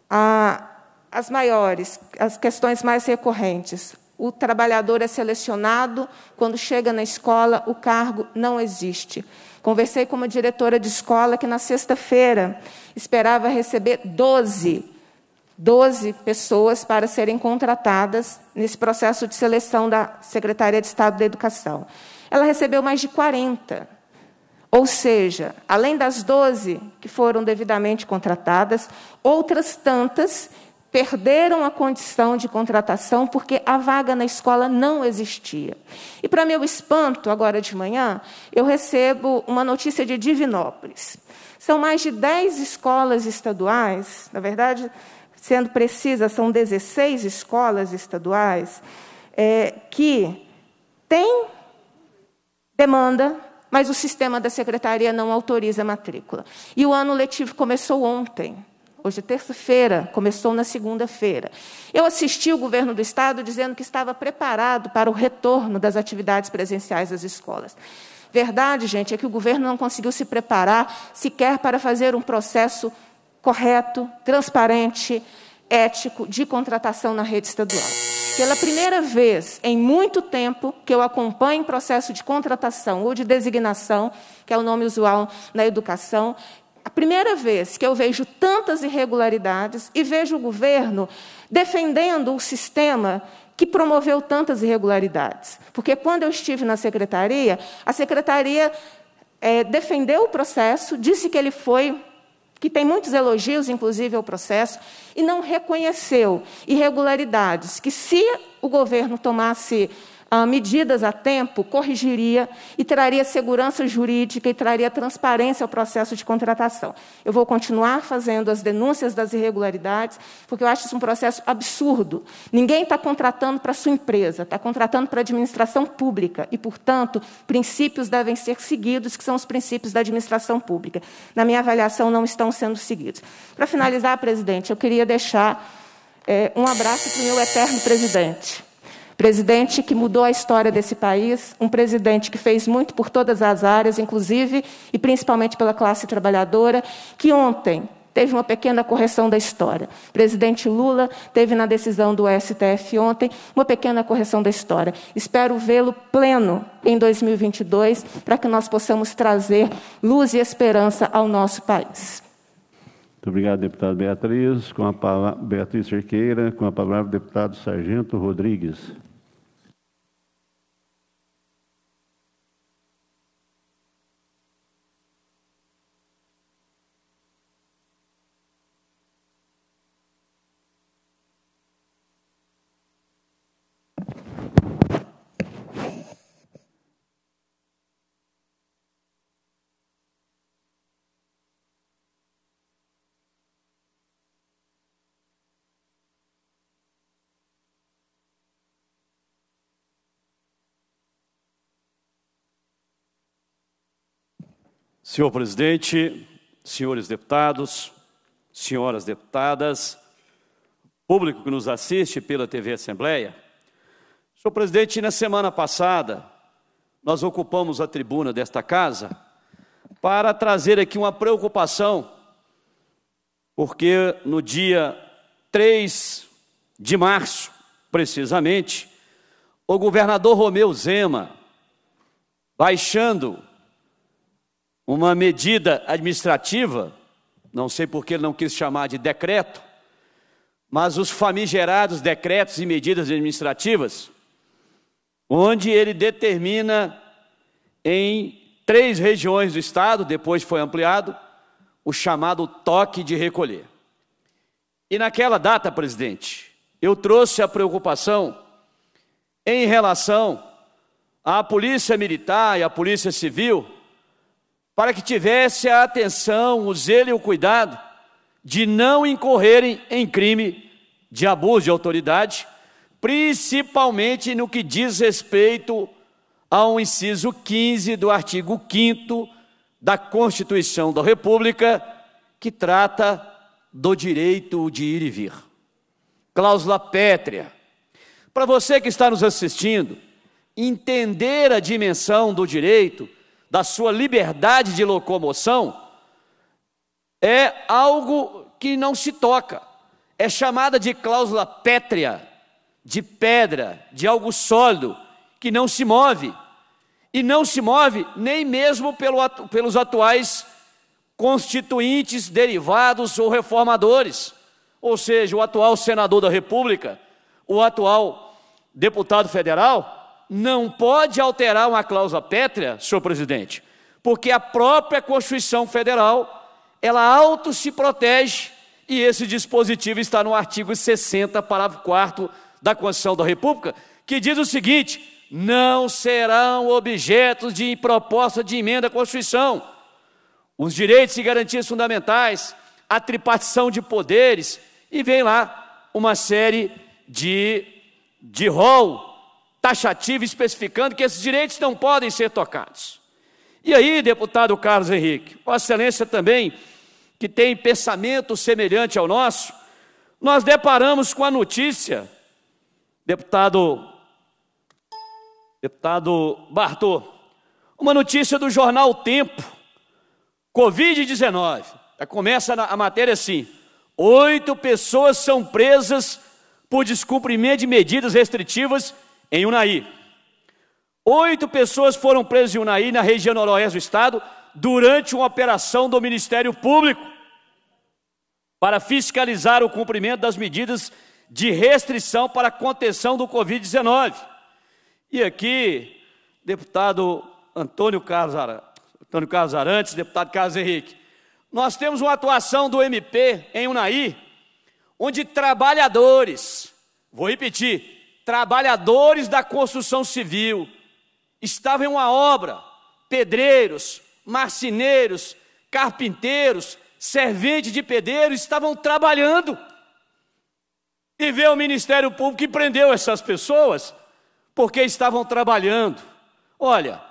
As maiores, as questões mais recorrentes. O trabalhador é selecionado, quando chega na escola, o cargo não existe. Conversei com uma diretora de escola que, na sexta-feira, esperava receber 12 pessoas para serem contratadas nesse processo de seleção da Secretaria de Estado da Educação. Ela recebeu mais de 40. Ou seja, além das 12 que foram devidamente contratadas, outras tantas perderam a condição de contratação porque a vaga na escola não existia. E, para meu espanto, agora de manhã, eu recebo uma notícia de Divinópolis. São mais de 10 escolas estaduais, na verdade, sendo precisa, são 16 escolas estaduais, que têm demanda, mas o sistema da secretaria não autoriza a matrícula. E o ano letivo começou ontem. Hoje é terça-feira, começou na segunda-feira. Eu assisti o governo do Estado dizendo que estava preparado para o retorno das atividades presenciais às escolas. Verdade, gente, é que o governo não conseguiu se preparar sequer para fazer um processo correto, transparente, ético, de contratação na rede estadual. Pela primeira vez em muito tempo que eu acompanho processo de contratação ou de designação, que é o nome usual na educação, a primeira vez que eu vejo tantas irregularidades e vejo o governo defendendo o sistema que promoveu tantas irregularidades. Porque, quando eu estive na secretaria, a secretaria defendeu o processo, disse que ele foi, que tem muitos elogios, inclusive, ao processo, e não reconheceu irregularidades que, se o governo tomasse medidas a tempo, corrigiria e traria segurança jurídica e traria transparência ao processo de contratação. Eu vou continuar fazendo as denúncias das irregularidades, porque eu acho isso um processo absurdo. Ninguém está contratando para a sua empresa, está contratando para a administração pública e, portanto, princípios devem ser seguidos, que são os princípios da administração pública. Na minha avaliação, não estão sendo seguidos. Para finalizar, presidente, eu queria deixar um abraço para o meu eterno presidente. Presidente que mudou a história desse país, um presidente que fez muito por todas as áreas, inclusive e principalmente pela classe trabalhadora, que ontem teve uma pequena correção da história. O presidente Lula teve na decisão do STF ontem uma pequena correção da história. Espero vê-lo pleno em 2022 para que nós possamos trazer luz e esperança ao nosso país. Muito obrigado, deputada Beatriz. Com a palavra, Beatriz Cerqueira, com a palavra, o deputado Sargento Rodrigues. Senhor presidente, senhores deputados, senhoras deputadas, público que nos assiste pela TV Assembleia. Senhor presidente, na semana passada, nós ocupamos a tribuna desta casa para trazer aqui uma preocupação, porque no dia 3 de março, precisamente, o governador Romeu Zema, baixando uma medida administrativa, não sei por que ele não quis chamar de decreto, mas os famigerados decretos e medidas administrativas, onde ele determina em 3 regiões do estado, depois foi ampliado, o chamado toque de recolher. E naquela data, presidente, eu trouxe a preocupação em relação à Polícia Militar e à Polícia Civil, para que tivesse a atenção, o zelo e o cuidado de não incorrerem em crime de abuso de autoridade, principalmente no que diz respeito ao inciso 15 do artigo 5º da Constituição da República, que trata do direito de ir e vir. Cláusula pétrea. Para você que está nos assistindo, entender a dimensão do direito, da sua liberdade de locomoção, é algo que não se toca. É chamada de cláusula pétrea, de pedra, de algo sólido, que não se move. E não se move nem mesmo pelos atuais constituintes derivados ou reformadores, ou seja, o atual senador da República, o atual deputado federal, não pode alterar uma cláusula pétrea, senhor presidente, porque a própria Constituição Federal, ela auto se protege, e esse dispositivo está no artigo 60, parágrafo 4º da Constituição da República, que diz o seguinte: não serão objetos de proposta de emenda à Constituição os direitos e garantias fundamentais, a tripartição de poderes, e vem lá uma série de rol taxativo especificando que esses direitos não podem ser tocados. E aí, deputado Carlos Henrique, Vossa Excelência também, que tem pensamento semelhante ao nosso, nós deparamos com a notícia, deputado Bartô, uma notícia do jornal O Tempo, Covid-19, começa a matéria assim: 8 pessoas são presas por descumprimento de medidas restritivas em Unai. 8 pessoas foram presas em Unai, na região noroeste do estado, durante uma operação do Ministério Público para fiscalizar o cumprimento das medidas de restrição para a contenção do Covid-19. E aqui, deputado Antônio Carlos Arantes, deputado Carlos Henrique, nós temos uma atuação do MP em Unai, onde trabalhadores, vou repetir, trabalhadores da construção civil estavam em uma obra, pedreiros, marceneiros, carpinteiros, serventes de pedreiro estavam trabalhando. E veio o Ministério Público e prendeu essas pessoas porque estavam trabalhando. Olha,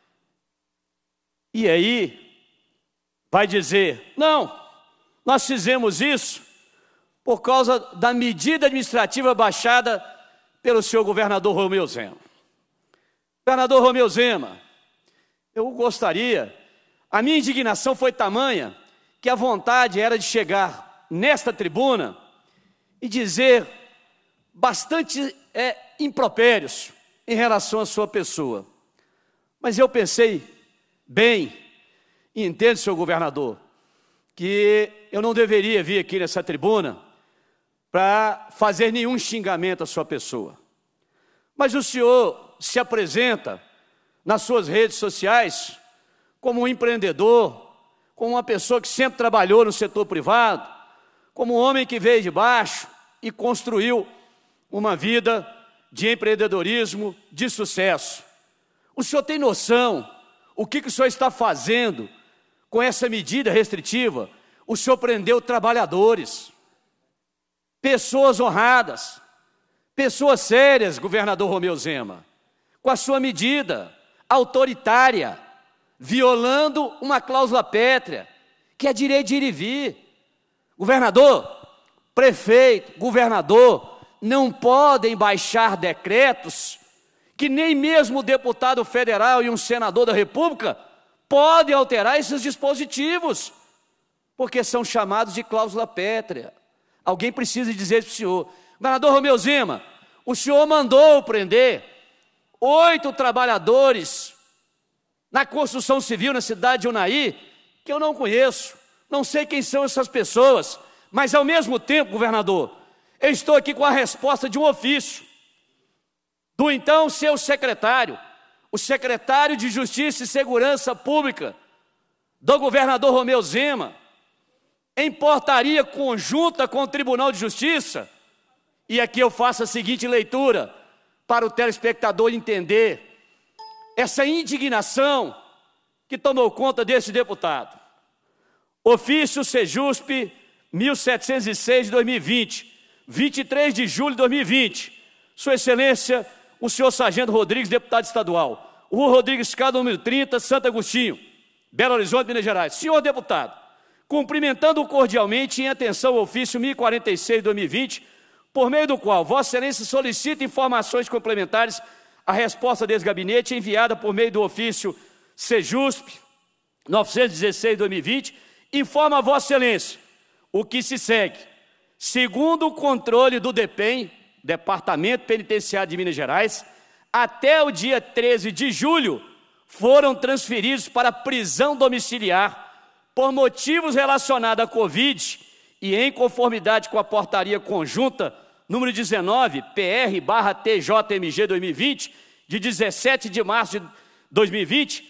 e aí vai dizer: não, nós fizemos isso por causa da medida administrativa baixada pelo senhor governador Romeu Zema. Governador Romeu Zema, eu gostaria, a minha indignação foi tamanha que a vontade era de chegar nesta tribuna e dizer bastante impropérios em relação à sua pessoa. Mas eu pensei bem, e entende, senhor governador, que eu não deveria vir aqui nessa tribuna para fazer nenhum xingamento à sua pessoa. Mas o senhor se apresenta nas suas redes sociais como um empreendedor, como uma pessoa que sempre trabalhou no setor privado, como um homem que veio de baixo e construiu uma vida de empreendedorismo, de sucesso. O senhor tem noção o que o senhor está fazendo com essa medida restritiva? O senhor prendeu trabalhadores, pessoas honradas, pessoas sérias, governador Romeu Zema, com a sua medida autoritária, violando uma cláusula pétrea, que é direito de ir e vir. Governador, prefeito, governador, não podem baixar decretos que nem mesmo o deputado federal e um senador da República podem alterar esses dispositivos, porque são chamados de cláusula pétrea. Alguém precisa dizer para o senhor: governador Romeu Zema, o senhor mandou prender 8 trabalhadores na construção civil na cidade de Unai, que eu não conheço, não sei quem são essas pessoas, mas ao mesmo tempo, governador, Eu estou aqui com a resposta de um ofício do então seu secretário, o secretário de Justiça e Segurança Pública do governador Romeu Zema, em portaria conjunta com o Tribunal de Justiça. E aqui eu faço a seguinte leitura para o telespectador entender essa indignação que tomou conta desse deputado. Ofício Sejusp 1706 de 2020, 23 de julho de 2020. Sua Excelência, o senhor Sargento Rodrigues, deputado estadual. Rua Rodrigues, escada número 30, Santo Agostinho, Belo Horizonte, Minas Gerais. Senhor deputado, cumprimentando-o cordialmente em atenção ao ofício 1046 de 2020, por meio do qual Vossa Excelência solicita informações complementares à resposta desse gabinete enviada por meio do ofício Sejusp 916 de 2020, informa a Vossa Excelência o que se segue. Segundo o controle do DEPEN, Departamento Penitenciário de Minas Gerais, até o dia 13 de julho, foram transferidos para prisão domiciliar por motivos relacionados à Covid e em conformidade com a portaria conjunta número 19, PR/TJMG 2020, de 17 de março de 2020,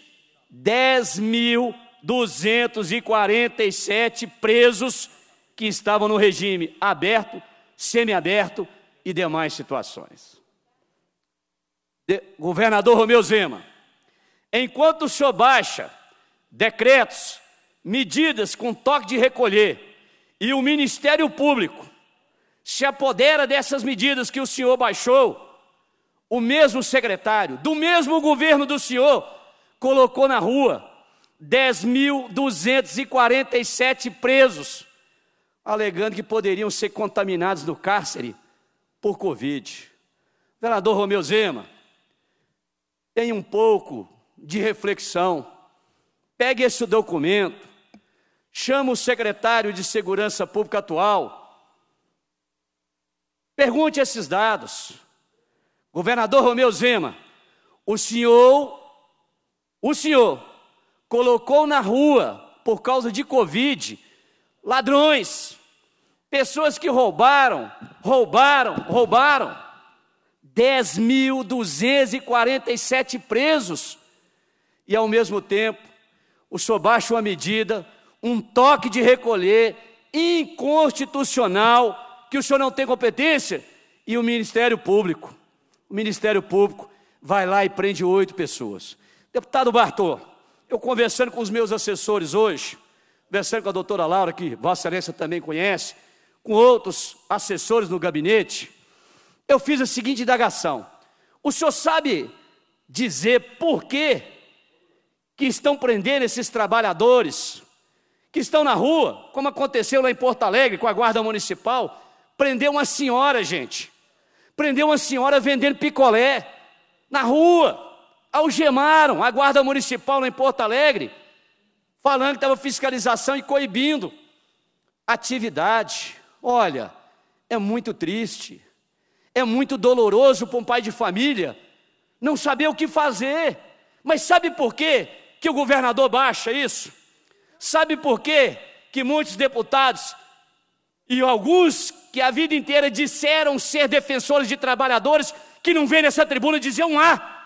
10.247 presos que estavam no regime aberto, semiaberto e demais situações. Governador Romeu Zema, enquanto o senhor baixa decretos, medidas com toque de recolher e o Ministério Público se apodera dessas medidas que o senhor baixou, o mesmo secretário, do mesmo governo do senhor, colocou na rua 10.247 presos, alegando que poderiam ser contaminados no cárcere por Covid. Vereador Romeu Zema, tenha um pouco de reflexão, pegue esse documento, chama o secretário de Segurança Pública atual, pergunte esses dados. Governador Romeu Zema, o senhor colocou na rua, por causa de Covid, ladrões, pessoas que roubaram. 10.247 presos. E, ao mesmo tempo, o senhor baixa uma medida, um toque de recolher inconstitucional, que o senhor não tem competência, e o Ministério Público vai lá e prende 8 pessoas. Deputado Bartô, eu conversando com os meus assessores hoje, conversando com a doutora Laura, que Vossa Excelência também conhece, com outros assessores no gabinete, eu fiz a seguinte indagação. O senhor sabe dizer por que estão prendendo esses trabalhadores que estão na rua, como aconteceu lá em Porto Alegre com a Guarda Municipal? Prendeu uma senhora, gente. Prendeu uma senhora vendendo picolé na rua. Algemaram a Guarda Municipal lá em Porto Alegre, falando que estava fiscalização e coibindo atividade. Olha, é muito triste, é muito doloroso para um pai de família não saber o que fazer. Mas sabe por quê que o governador baixa isso? Sabe por quê que muitos deputados e alguns que a vida inteira disseram ser defensores de trabalhadores, que não vêm nessa tribuna dizer um A.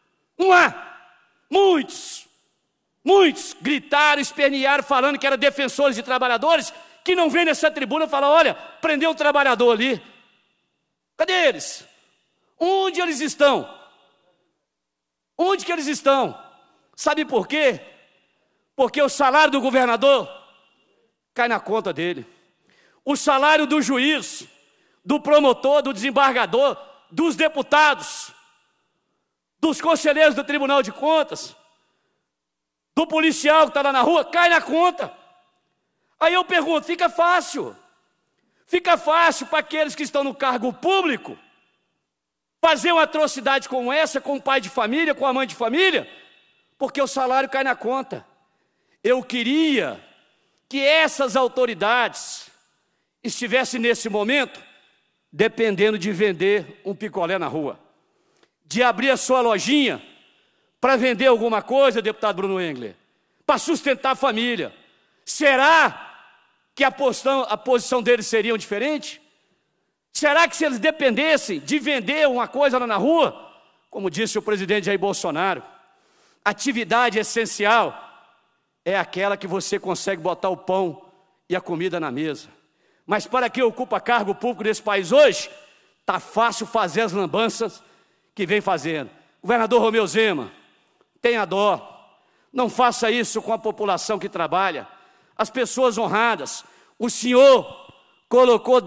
Muitos gritaram, espernearam, falando que eram defensores de trabalhadores, que não vêm nessa tribuna e falam: olha, prendeu um trabalhador ali. Cadê eles? Onde eles estão? Onde que eles estão? Sabe por quê? Porque o salário do governador cai na conta dele. O salário do juiz, do promotor, do desembargador, dos deputados, dos conselheiros do Tribunal de Contas, do policial que está lá na rua, cai na conta. Aí eu pergunto, fica fácil para aqueles que estão no cargo público fazer uma atrocidade como essa com o pai de família, com a mãe de família, porque o salário cai na conta. Eu queria que essas autoridades estivessem nesse momento dependendo de vender um picolé na rua, de abrir a sua lojinha para vender alguma coisa, deputado Bruno Engler, para sustentar a família. Será que a posição deles seria diferente? Será que se eles dependessem de vender uma coisa lá na rua, como disse o presidente Jair Bolsonaro, atividade essencial é aquela que você consegue botar o pão e a comida na mesa. Mas para quem ocupa cargo público nesse país hoje, está fácil fazer as lambanças que vem fazendo. Governador Romeu Zema, tenha dó, não faça isso com a população que trabalha, as pessoas honradas. O senhor colocou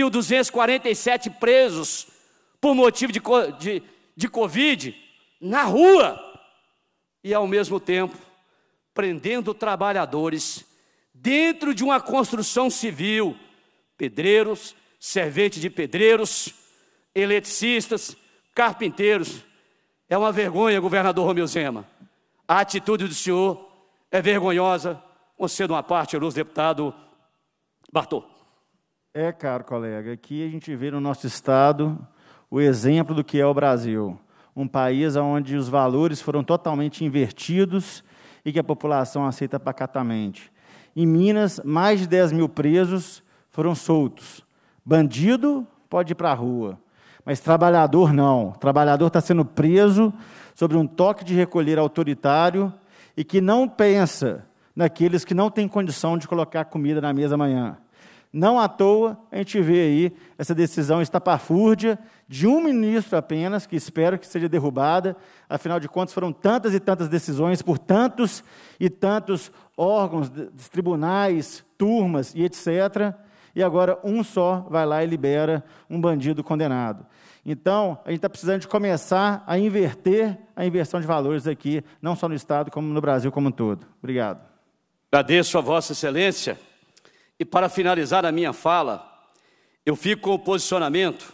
10.247 presos por motivo de Covid na rua e, ao mesmo tempo, prendendo trabalhadores dentro de uma construção civil, pedreiros, serventes de pedreiros, eletricistas, carpinteiros. É uma vergonha, governador Romeu Zema. A atitude do senhor é vergonhosa. Concedo uma parte, ilustre deputado Bartô. Caro colega, aqui a gente vê no nosso estado o exemplo do que é o Brasil. Um país onde os valores foram totalmente invertidos e que a população aceita pacatamente. Em Minas, mais de 10 mil presos foram soltos. Bandido pode ir para a rua, mas trabalhador não. O trabalhador está sendo preso sobre um toque de recolher autoritário e que não pensa naqueles que não têm condição de colocar comida na mesa amanhã. Não à toa, a gente vê aí essa decisão estapafúrdia de um ministro apenas, que espero que seja derrubada. Afinal de contas, foram tantas e tantas decisões por tantos e tantos órgãos, tribunais, turmas e etc. E agora um só vai lá e libera um bandido condenado. Então, a gente está precisando de começar a inverter a inversão de valores aqui, não só no Estado, como no Brasil como um todo. Obrigado. Agradeço a Vossa Excelência. E para finalizar a minha fala, eu fico com o posicionamento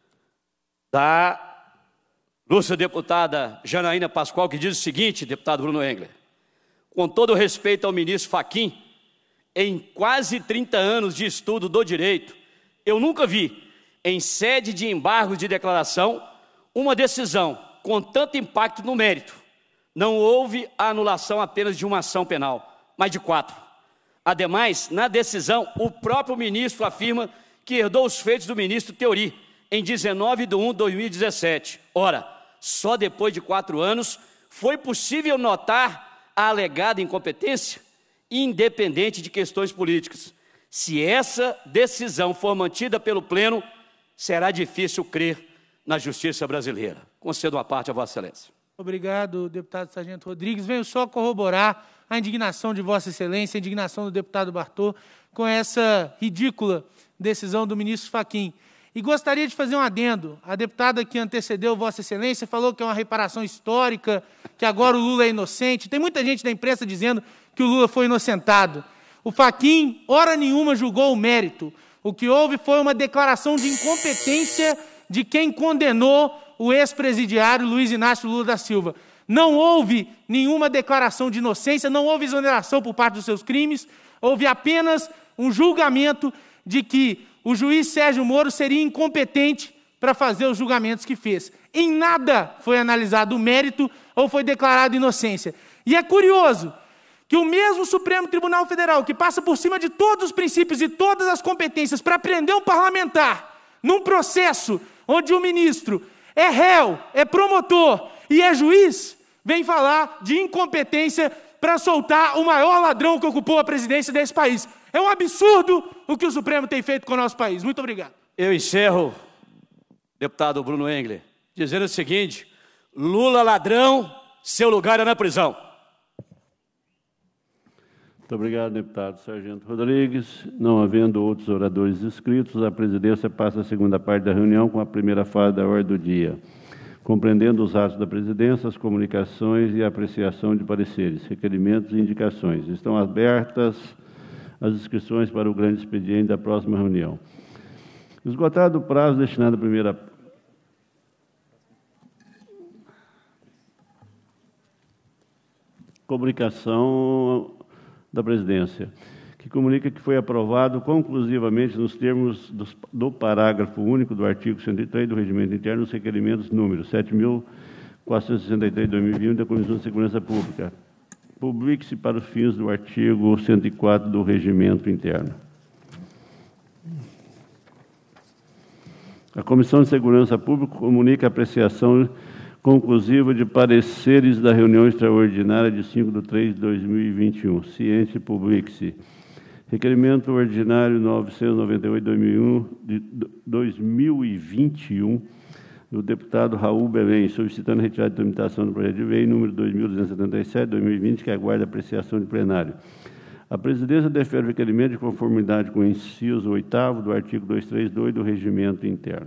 da ilustre deputada Janaína Pascoal, que diz o seguinte, deputado Bruno Engler: com todo respeito ao ministro Fachin, em quase 30 anos de estudo do direito, eu nunca vi, em sede de embargos de declaração, uma decisão com tanto impacto no mérito. Não houve a anulação apenas de uma ação penal, mas de 4. Ademais, na decisão, o próprio ministro afirma que herdou os feitos do ministro Teori, em 19 de 1 de 2017. Ora, só depois de 4 anos foi possível notar a alegada incompetência, independente de questões políticas. Se essa decisão for mantida pelo Pleno, será difícil crer na justiça brasileira. Concedo uma parte a Vossa Excelência. Obrigado, deputado Sargento Rodrigues. Venho só corroborar a indignação de Vossa Excelência, a indignação do deputado Bartô, com essa ridícula decisão do ministro Fachin. E gostaria de fazer um adendo. A deputada que antecedeu Vossa Excelência falou que é uma reparação histórica, que agora o Lula é inocente. Tem muita gente da imprensa dizendo que o Lula foi inocentado. O Fachin, hora nenhuma, julgou o mérito. O que houve foi uma declaração de incompetência de quem condenou o ex-presidiário Luiz Inácio Lula da Silva. Não houve nenhuma declaração de inocência, não houve exoneração por parte dos seus crimes, houve apenas um julgamento de que o juiz Sérgio Moro seria incompetente para fazer os julgamentos que fez. Em nada foi analisado o mérito ou foi declarado inocência. E é curioso que o mesmo Supremo Tribunal Federal, que passa por cima de todos os princípios e todas as competências para prender um parlamentar num processo onde o ministro é réu, é promotor e é juiz, vem falar de incompetência para soltar o maior ladrão que ocupou a presidência desse país. É um absurdo o que o Supremo tem feito com o nosso país. Muito obrigado. Eu encerro, deputado Bruno Engler, dizendo o seguinte: Lula ladrão, seu lugar é na prisão. Muito obrigado, deputado Sargento Rodrigues. Não havendo outros oradores inscritos, a presidência passa a segunda parte da reunião com a primeira fase da ordem do dia, compreendendo os atos da presidência, as comunicações e a apreciação de pareceres, requerimentos e indicações. Estão abertas as inscrições para o grande expediente da próxima reunião. Esgotado o prazo destinado à primeira comunicação da presidência, que comunica que foi aprovado conclusivamente nos termos do parágrafo único do artigo 103 do Regimento Interno os requerimentos número 7.463/2021 da Comissão de Segurança Pública. Publique-se para os fins do artigo 104 do Regimento Interno. A Comissão de Segurança Pública comunica a apreciação conclusiva de pareceres da reunião extraordinária de 5/3/2021. Ciente publique-se. Requerimento ordinário 998/2021 do deputado Raul Belém, solicitando retirada de tramitação do projeto de lei número 2277/2020, que aguarda apreciação de plenário. A presidência defere o requerimento de conformidade com o inciso 8º do artigo 232 do Regimento Interno.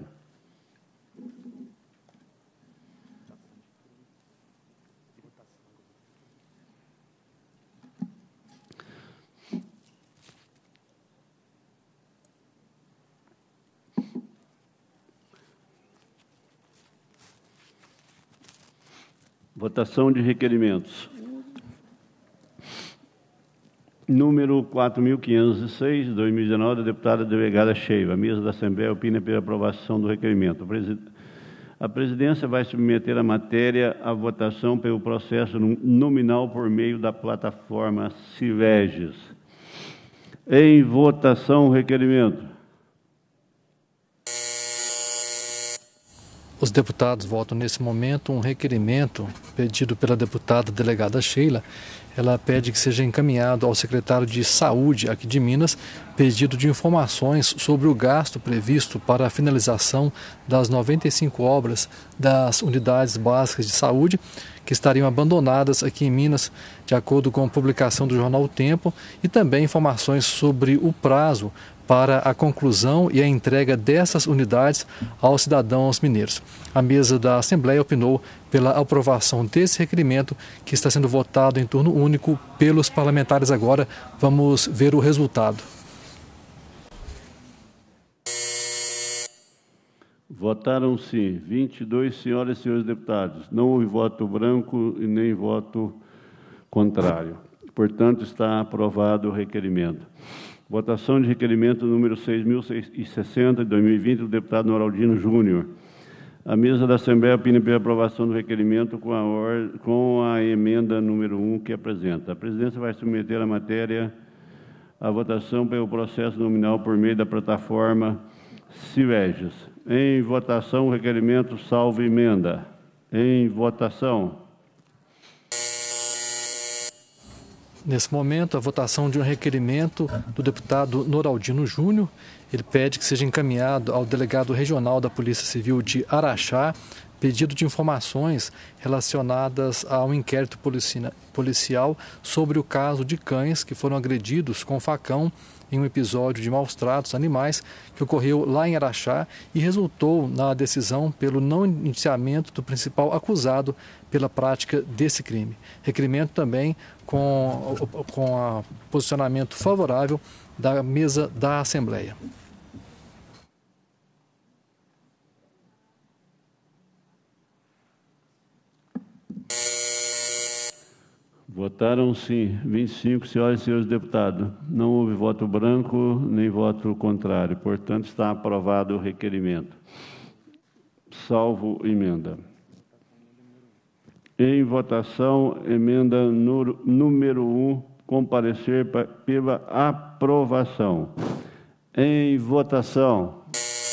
Votação de requerimentos. Número 4.506, 2019, da deputada delegada Sheiva. A mesa da Assembleia opina pela aprovação do requerimento. A presidência vai submeter a matéria à votação pelo processo nominal por meio da plataforma Civeges. Em votação, o requerimento. Os deputados votam nesse momento um requerimento pedido pela deputada delegada Sheila. Ela pede que seja encaminhado ao secretário de Saúde aqui de Minas pedido de informações sobre o gasto previsto para a finalização das 95 obras das unidades básicas de saúde que estariam abandonadas aqui em Minas, de acordo com a publicação do jornal O Tempo, e também informações sobre o prazo para a conclusão e a entrega dessas unidades aos cidadãos mineiros. A mesa da Assembleia opinou pela aprovação desse requerimento, que está sendo votado em turno único pelos parlamentares agora. Vamos ver o resultado. Votaram-se 22 senhoras e senhores deputados. Não houve voto branco e nem voto contrário. Portanto, está aprovado o requerimento. Votação de requerimento número 6.060, de 2020, do deputado Noraldino Júnior. A mesa da Assembleia opina pela aprovação do requerimento com a emenda número 1 que apresenta. A presidência vai submeter a matéria à votação pelo processo nominal por meio da plataforma Civeges. Em votação, o requerimento salvo emenda. Em votação. Nesse momento, a votação de um requerimento do deputado Noraldino Júnior. Ele pede que seja encaminhado ao delegado regional da Polícia Civil de Araxá pedido de informações relacionadas a um inquérito policial sobre o caso de cães que foram agredidos com facão em um episódio de maus-tratos animais que ocorreu lá em Araxá e resultou na decisão pelo não indiciamento do principal acusado pela prática desse crime. Requerimento também com posicionamento favorável da mesa da Assembleia. Votaram-se 25 senhoras e senhores deputados. Não houve voto branco nem voto contrário. Portanto, está aprovado o requerimento. Salvo emenda. Em votação, emenda número 1, comparecer pela aprovação. Em votação.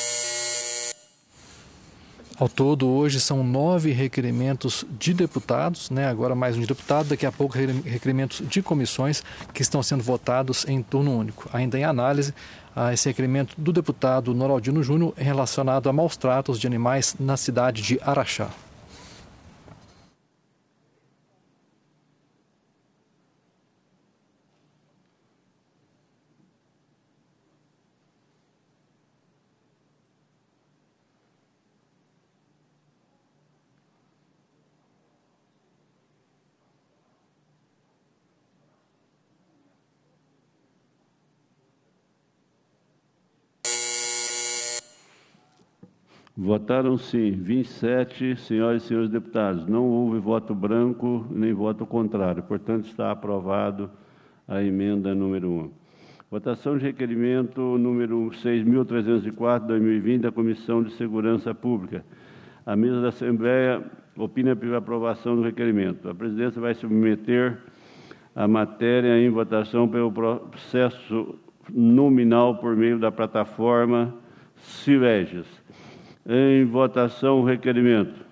Ao todo, hoje são 9 requerimentos de deputados, agora mais um de deputado, daqui a pouco requerimentos de comissões que estão sendo votados em turno único. Ainda em análise, esse requerimento do deputado Noraldino Júnior relacionado a maus-tratos de animais na cidade de Araxá. Votaram-se 27 senhoras e senhores deputados. Não houve voto branco nem voto contrário. Portanto, está aprovado a emenda número 1. Votação de requerimento número 6.304, 2020, da Comissão de Segurança Pública. A mesa da Assembleia opina pela aprovação do requerimento. A presidência vai submeter a matéria em votação pelo processo nominal por meio da plataforma Civeges. Em votação o requerimento.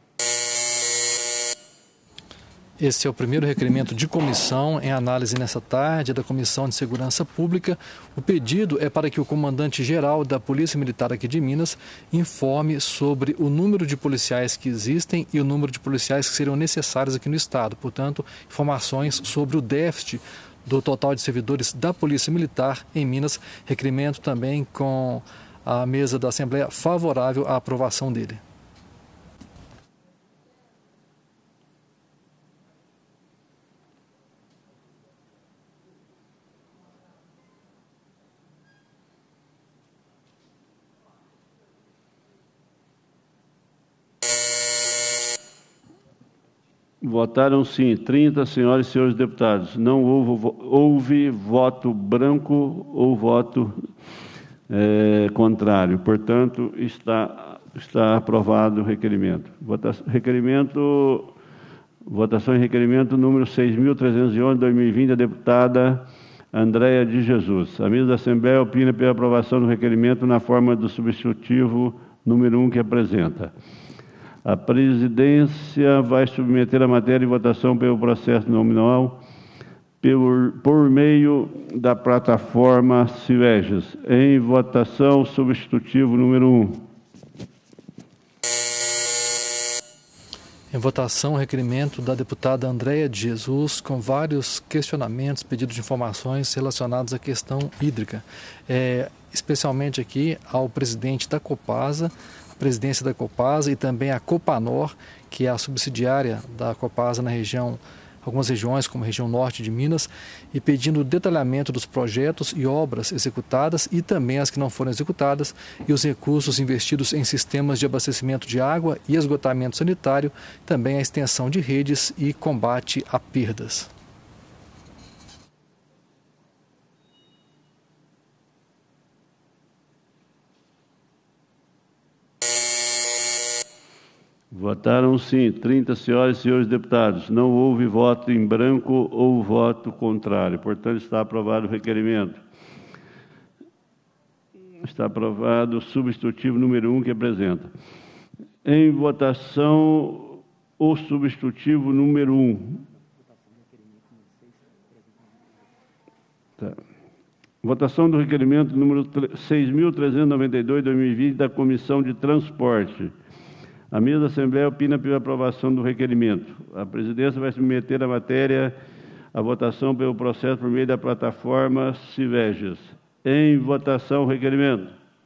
Esse é o primeiro requerimento de comissão em análise nessa tarde da Comissão de Segurança Pública. O pedido é para que o comandante-geral da Polícia Militar aqui de Minas informe sobre o número de policiais que existem e o número de policiais que seriam necessários aqui no Estado. Portanto, informações sobre o déficit do total de servidores da Polícia Militar em Minas. Requerimento também com a mesa da Assembleia favorável à aprovação dele. Votaram sim 30 senhoras e senhores deputados. Não houve voto branco ou voto contrário. Portanto, está aprovado o requerimento. Votação em requerimento número 6.311/2020, da deputada Andréia de Jesus. A mesa da Assembleia opina pela aprovação do requerimento na forma do substitutivo número 1 que apresenta. A presidência vai submeter a matéria em votação pelo processo nominal por meio da plataforma Civeges. Em votação, substitutivo número 1. Em votação, o requerimento da deputada Andréia de Jesus, com vários questionamentos, pedidos de informações relacionados à questão hídrica. Especialmente aqui ao presidente da Copasa, presidência da Copasa e também a Copanor, que é a subsidiária da Copasa na região, algumas regiões, como a região norte de Minas, e pedindo detalhamento dos projetos e obras executadas e também as que não foram executadas e os recursos investidos em sistemas de abastecimento de água e esgotamento sanitário, também a extensão de redes e combate a perdas. Votaram sim 30 senhoras e senhores deputados. Não houve voto em branco ou voto contrário. Portanto, está aprovado o requerimento. Está aprovado o substitutivo número 1 que apresenta. Em votação, o substitutivo número 1. Tá. Votação do requerimento número 6.392/2020, da Comissão de Transporte. A mesa da Assembleia opina pela aprovação do requerimento. A presidência vai submeter a matéria à votação pelo processo por meio da plataforma Civeges. Em votação, o requerimento.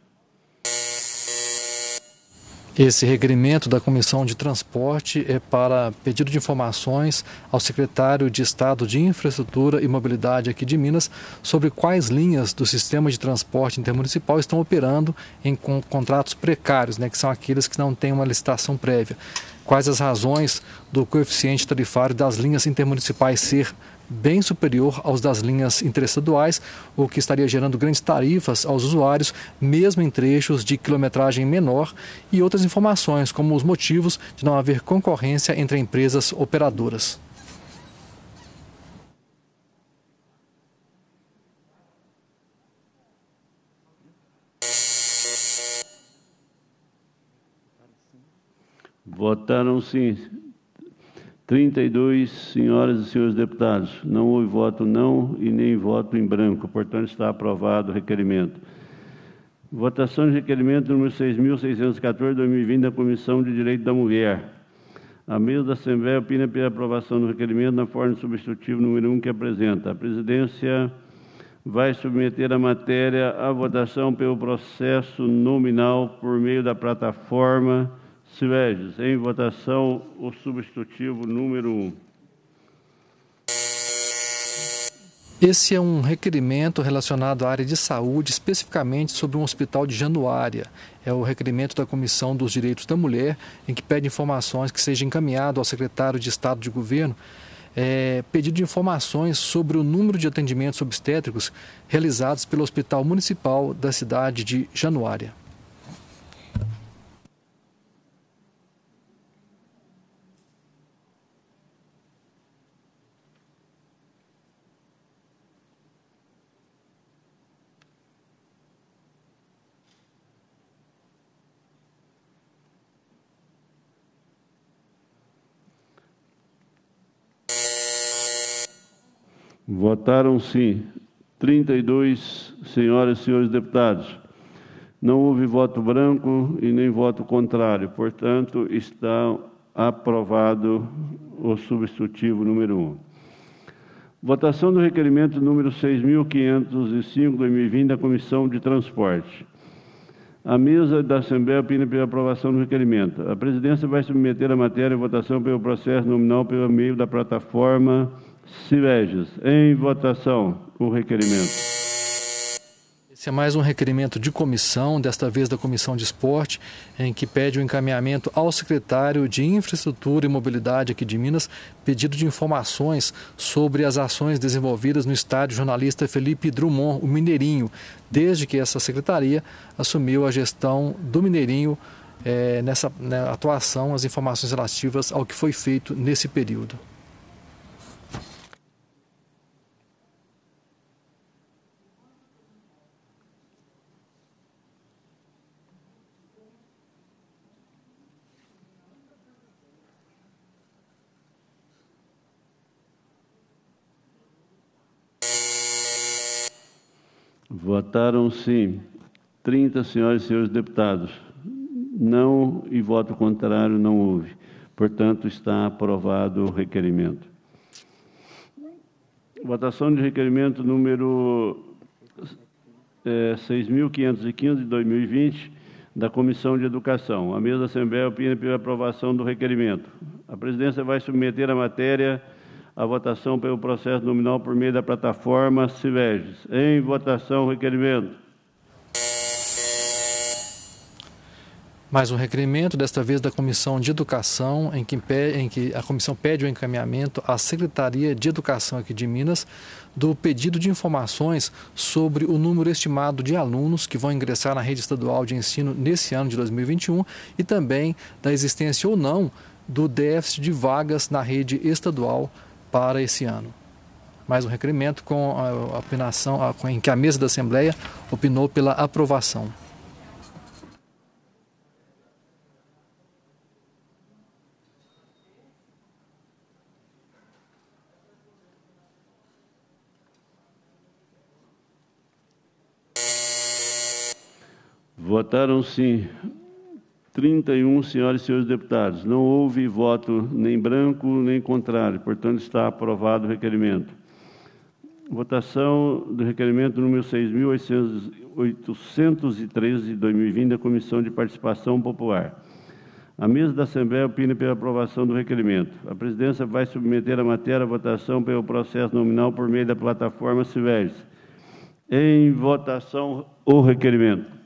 Esse requerimento da Comissão de Transporte é para pedido de informações ao secretário de Estado de Infraestrutura e Mobilidade aqui de Minas sobre quais linhas do sistema de transporte intermunicipal estão operando em contratos precários, que são aqueles que não têm uma licitação prévia. Quais as razões do coeficiente tarifário das linhas intermunicipais ser bem superior aos das linhas interestaduais, o que estaria gerando grandes tarifas aos usuários, mesmo em trechos de quilometragem menor, e outras informações, como os motivos de não haver concorrência entre empresas operadoras. Votaram sim 32 senhoras e senhores deputados. Não houve voto não e nem voto em branco. Portanto, está aprovado o requerimento. Votação de requerimento número 6.614/2020, da Comissão de Direito da Mulher. A mesa da Assembleia opina pela aprovação do requerimento na forma de substitutivo número 1 que apresenta. A presidência vai submeter a matéria à votação pelo processo nominal por meio da plataforma Civeges. Em votação, o substitutivo número 1. Esse é um requerimento relacionado à área de saúde, especificamente sobre um hospital de Januária. É o requerimento da Comissão dos Direitos da Mulher, em que pede informações que seja encaminhado ao secretário de Estado de Governo, pedido de informações sobre o número de atendimentos obstétricos realizados pelo Hospital Municipal da cidade de Januária. Votaram sim 32 senhoras e senhores deputados. Não houve voto branco e nem voto contrário. Portanto, está aprovado o substitutivo número 1. Votação do requerimento número 6.505/2020 da Comissão de Transporte. A mesa da Assembleia opina pela aprovação do requerimento. A presidência vai submeter a matéria à votação pelo processo nominal pelo meio da plataforma Civeges. Em votação, o requerimento. Esse é mais um requerimento de comissão, desta vez da Comissão de Esporte, em que pede o encaminhamento ao secretário de Infraestrutura e Mobilidade aqui de Minas, pedido de informações sobre as ações desenvolvidas no estádio jornalista Felipe Drummond, o Mineirinho, desde que essa secretaria assumiu a gestão do Mineirinho, nessa atuação, as informações relativas ao que foi feito nesse período. Votaram sim 30 senhoras e senhores deputados. Não e voto contrário não houve. Portanto, está aprovado o requerimento. Votação de requerimento número 6.515 de 2020 da Comissão de Educação. A mesa da Assembleia opina pela aprovação do requerimento. A presidência vai submeter a matéria à votação pelo processo nominal por meio da plataforma Civeges. Em votação, o requerimento. Mais um requerimento, desta vez da Comissão de Educação, em que a comissão pede o encaminhamento à Secretaria de Educação aqui de Minas do pedido de informações sobre o número estimado de alunos que vão ingressar na rede estadual de ensino nesse ano de 2021 e também da existência ou não do déficit de vagas na rede estadual para esse ano. Mais um requerimento com a opinação, em que a mesa da Assembleia opinou pela aprovação. Votaram sim 31 senhoras e senhores deputados. Não houve voto nem branco nem contrário. Portanto, está aprovado o requerimento. Votação do requerimento número 6.813 de 2020 da Comissão de Participação Popular. A mesa da Assembleia opina pela aprovação do requerimento. A presidência vai submeter a matéria à votação pelo processo nominal por meio da plataforma Civeges. Em votação, o requerimento.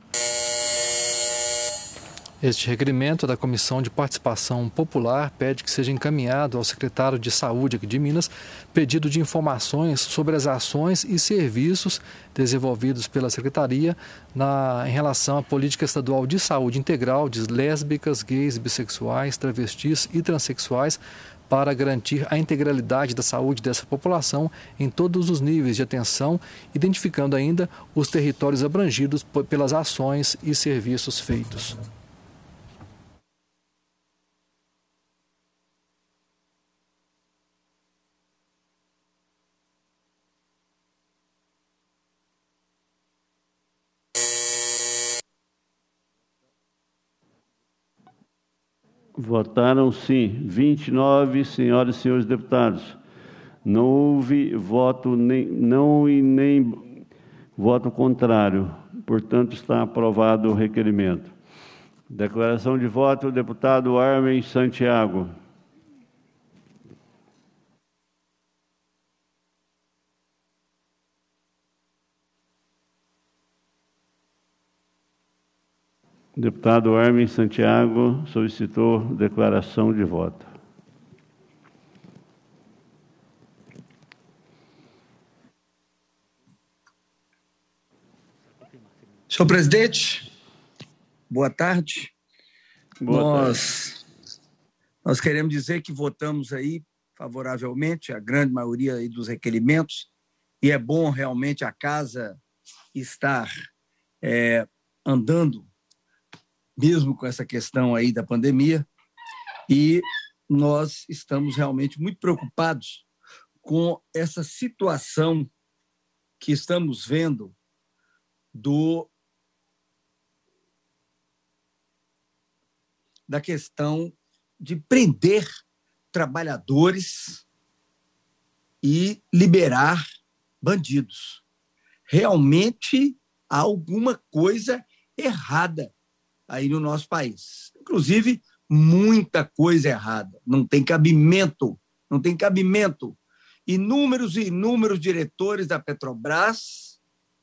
Este requerimento da Comissão de Participação Popular pede que seja encaminhado ao secretário de Saúde aqui de Minas pedido de informações sobre as ações e serviços desenvolvidos pela Secretaria em relação à política estadual de saúde integral de lésbicas, gays, bissexuais, travestis e transexuais para garantir a integralidade da saúde dessa população em todos os níveis de atenção, identificando ainda os territórios abrangidos pelas ações e serviços feitos. Votaram sim 29 senhoras e senhores deputados. Não houve voto nem voto contrário. Portanto, está aprovado o requerimento. Declaração de voto, o deputado Armen Santiago. O deputado Armen Santiago solicitou declaração de voto. Senhor presidente, boa tarde. Nós queremos dizer que votamos aí favoravelmente a grande maioria aí dos requerimentos e é bom realmente a casa estar andando mesmo com essa questão aí da pandemia, e nós estamos realmente muito preocupados com essa situação que estamos vendo da questão de prender trabalhadores e liberar bandidos. Realmente há alguma coisa errada aí no nosso país. Inclusive, muita coisa errada. Não tem cabimento, não tem cabimento. Inúmeros e inúmeros diretores da Petrobras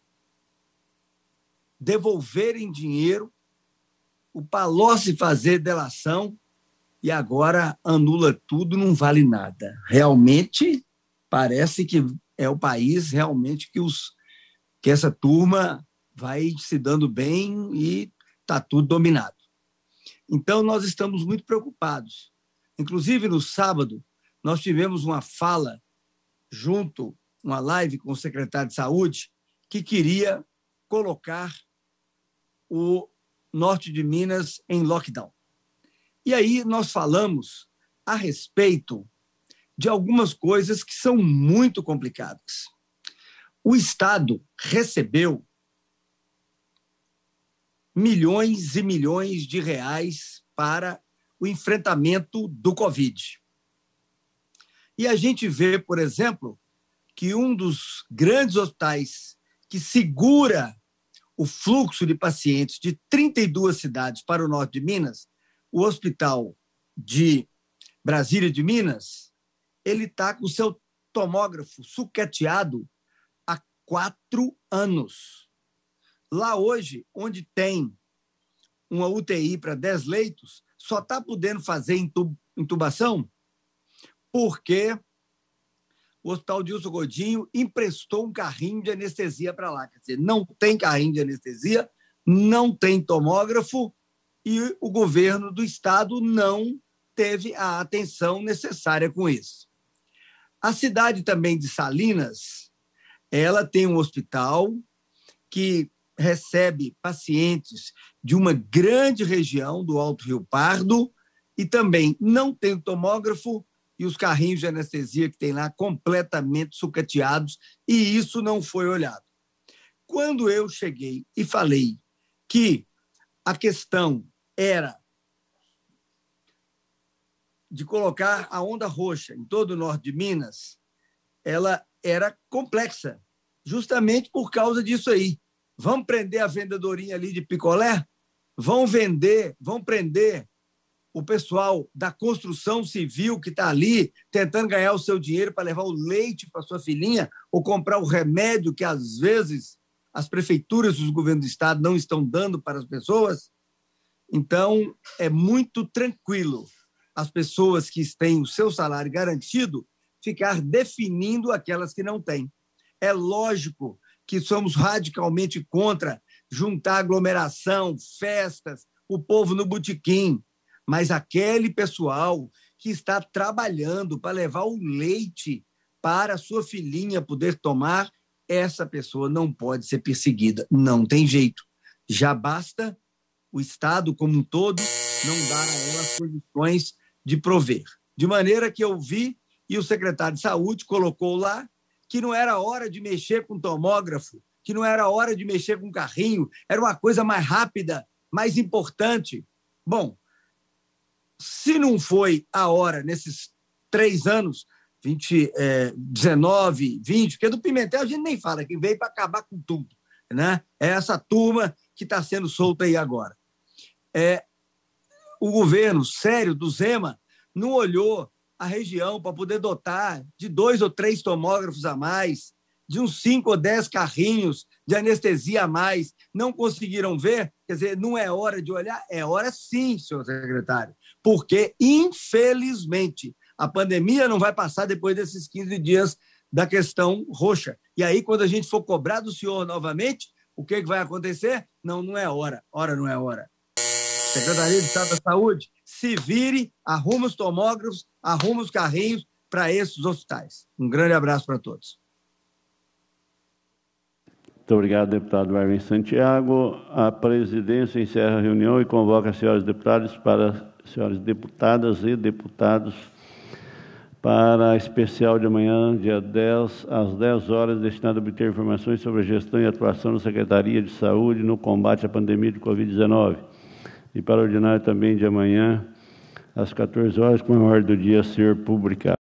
devolverem dinheiro, o Palocci fazer delação e agora anula tudo, não vale nada. Realmente, parece que é o país realmente que essa turma vai se dando bem e está tudo dominado. Então, nós estamos muito preocupados. Inclusive, no sábado, nós tivemos uma fala uma live com o secretário de Saúde, que queria colocar o norte de Minas em lockdown. E aí nós falamos a respeito de algumas coisas que são muito complicadas. O Estado recebeu milhões e milhões de reais para o enfrentamento do Covid. E a gente vê, por exemplo, que um dos grandes hospitais que segura o fluxo de pacientes de 32 cidades para o norte de Minas, o Hospital de Brasília de Minas, ele está com o seu tomógrafo sucateado há 4 anos. Lá hoje, onde tem uma UTI para 10 leitos, só está podendo fazer intubação porque o Hospital Dilson Godinho emprestou um carrinho de anestesia para lá. Quer dizer, não tem carrinho de anestesia, não tem tomógrafo e o governo do estado não teve a atenção necessária com isso. A cidade também de Salinas, ela tem um hospital que recebe pacientes de uma grande região do Alto Rio Pardo e também não tem o tomógrafo e os carrinhos de anestesia que tem lá completamente sucateados, e isso não foi olhado. Quando eu cheguei e falei que a questão era de colocar a onda roxa em todo o norte de Minas, ela era complexa, justamente por causa disso aí. Vão prender a vendedorinha ali de picolé? Vão prender o pessoal da construção civil que está ali tentando ganhar o seu dinheiro para levar o leite para sua filhinha ou comprar o remédio que, às vezes, as prefeituras e os governos do estado não estão dando para as pessoas? Então, é muito tranquilo as pessoas que têm o seu salário garantido ficar definindo aquelas que não têm. É lógico que somos radicalmente contra juntar aglomeração, festas, o povo no botequim, mas aquele pessoal que está trabalhando para levar o leite para a sua filhinha poder tomar, essa pessoa não pode ser perseguida. Não tem jeito. Já basta o Estado como um todo não dar a ela condições de prover. De maneira que eu vi, e o secretário de Saúde colocou lá, que não era hora de mexer com tomógrafo, que não era hora de mexer com carrinho, era uma coisa mais rápida, mais importante. Bom, se não foi a hora nesses 3 anos, 19, 20, porque do Pimentel a gente nem fala, que veio para acabar com tudo, né? É essa turma que está sendo solta aí agora. O governo sério do Zema não olhou a região para poder dotar de 2 ou 3 tomógrafos a mais, de uns 5 ou 10 carrinhos de anestesia a mais. Não conseguiram ver? Quer dizer, não é hora de olhar? É hora sim, senhor secretário, porque, infelizmente, a pandemia não vai passar depois desses 15 dias da questão roxa. E aí, quando a gente for cobrar do senhor novamente, o que vai acontecer? Não é hora. Hora não é hora. Secretaria de Estado da Saúde, se vire, arruma os tomógrafos, arruma os carrinhos para esses hospitais. Um grande abraço para todos. Muito obrigado, deputado Marvin Santiago. A presidência encerra a reunião e convoca as senhoras deputadas e deputados para a especial de amanhã, dia 10, às 10 horas, destinado a obter informações sobre a gestão e atuação da Secretaria de Saúde no combate à pandemia de Covid-19. E para o ordinário também de amanhã, às 14 horas, com a ordem do dia a ser publicada.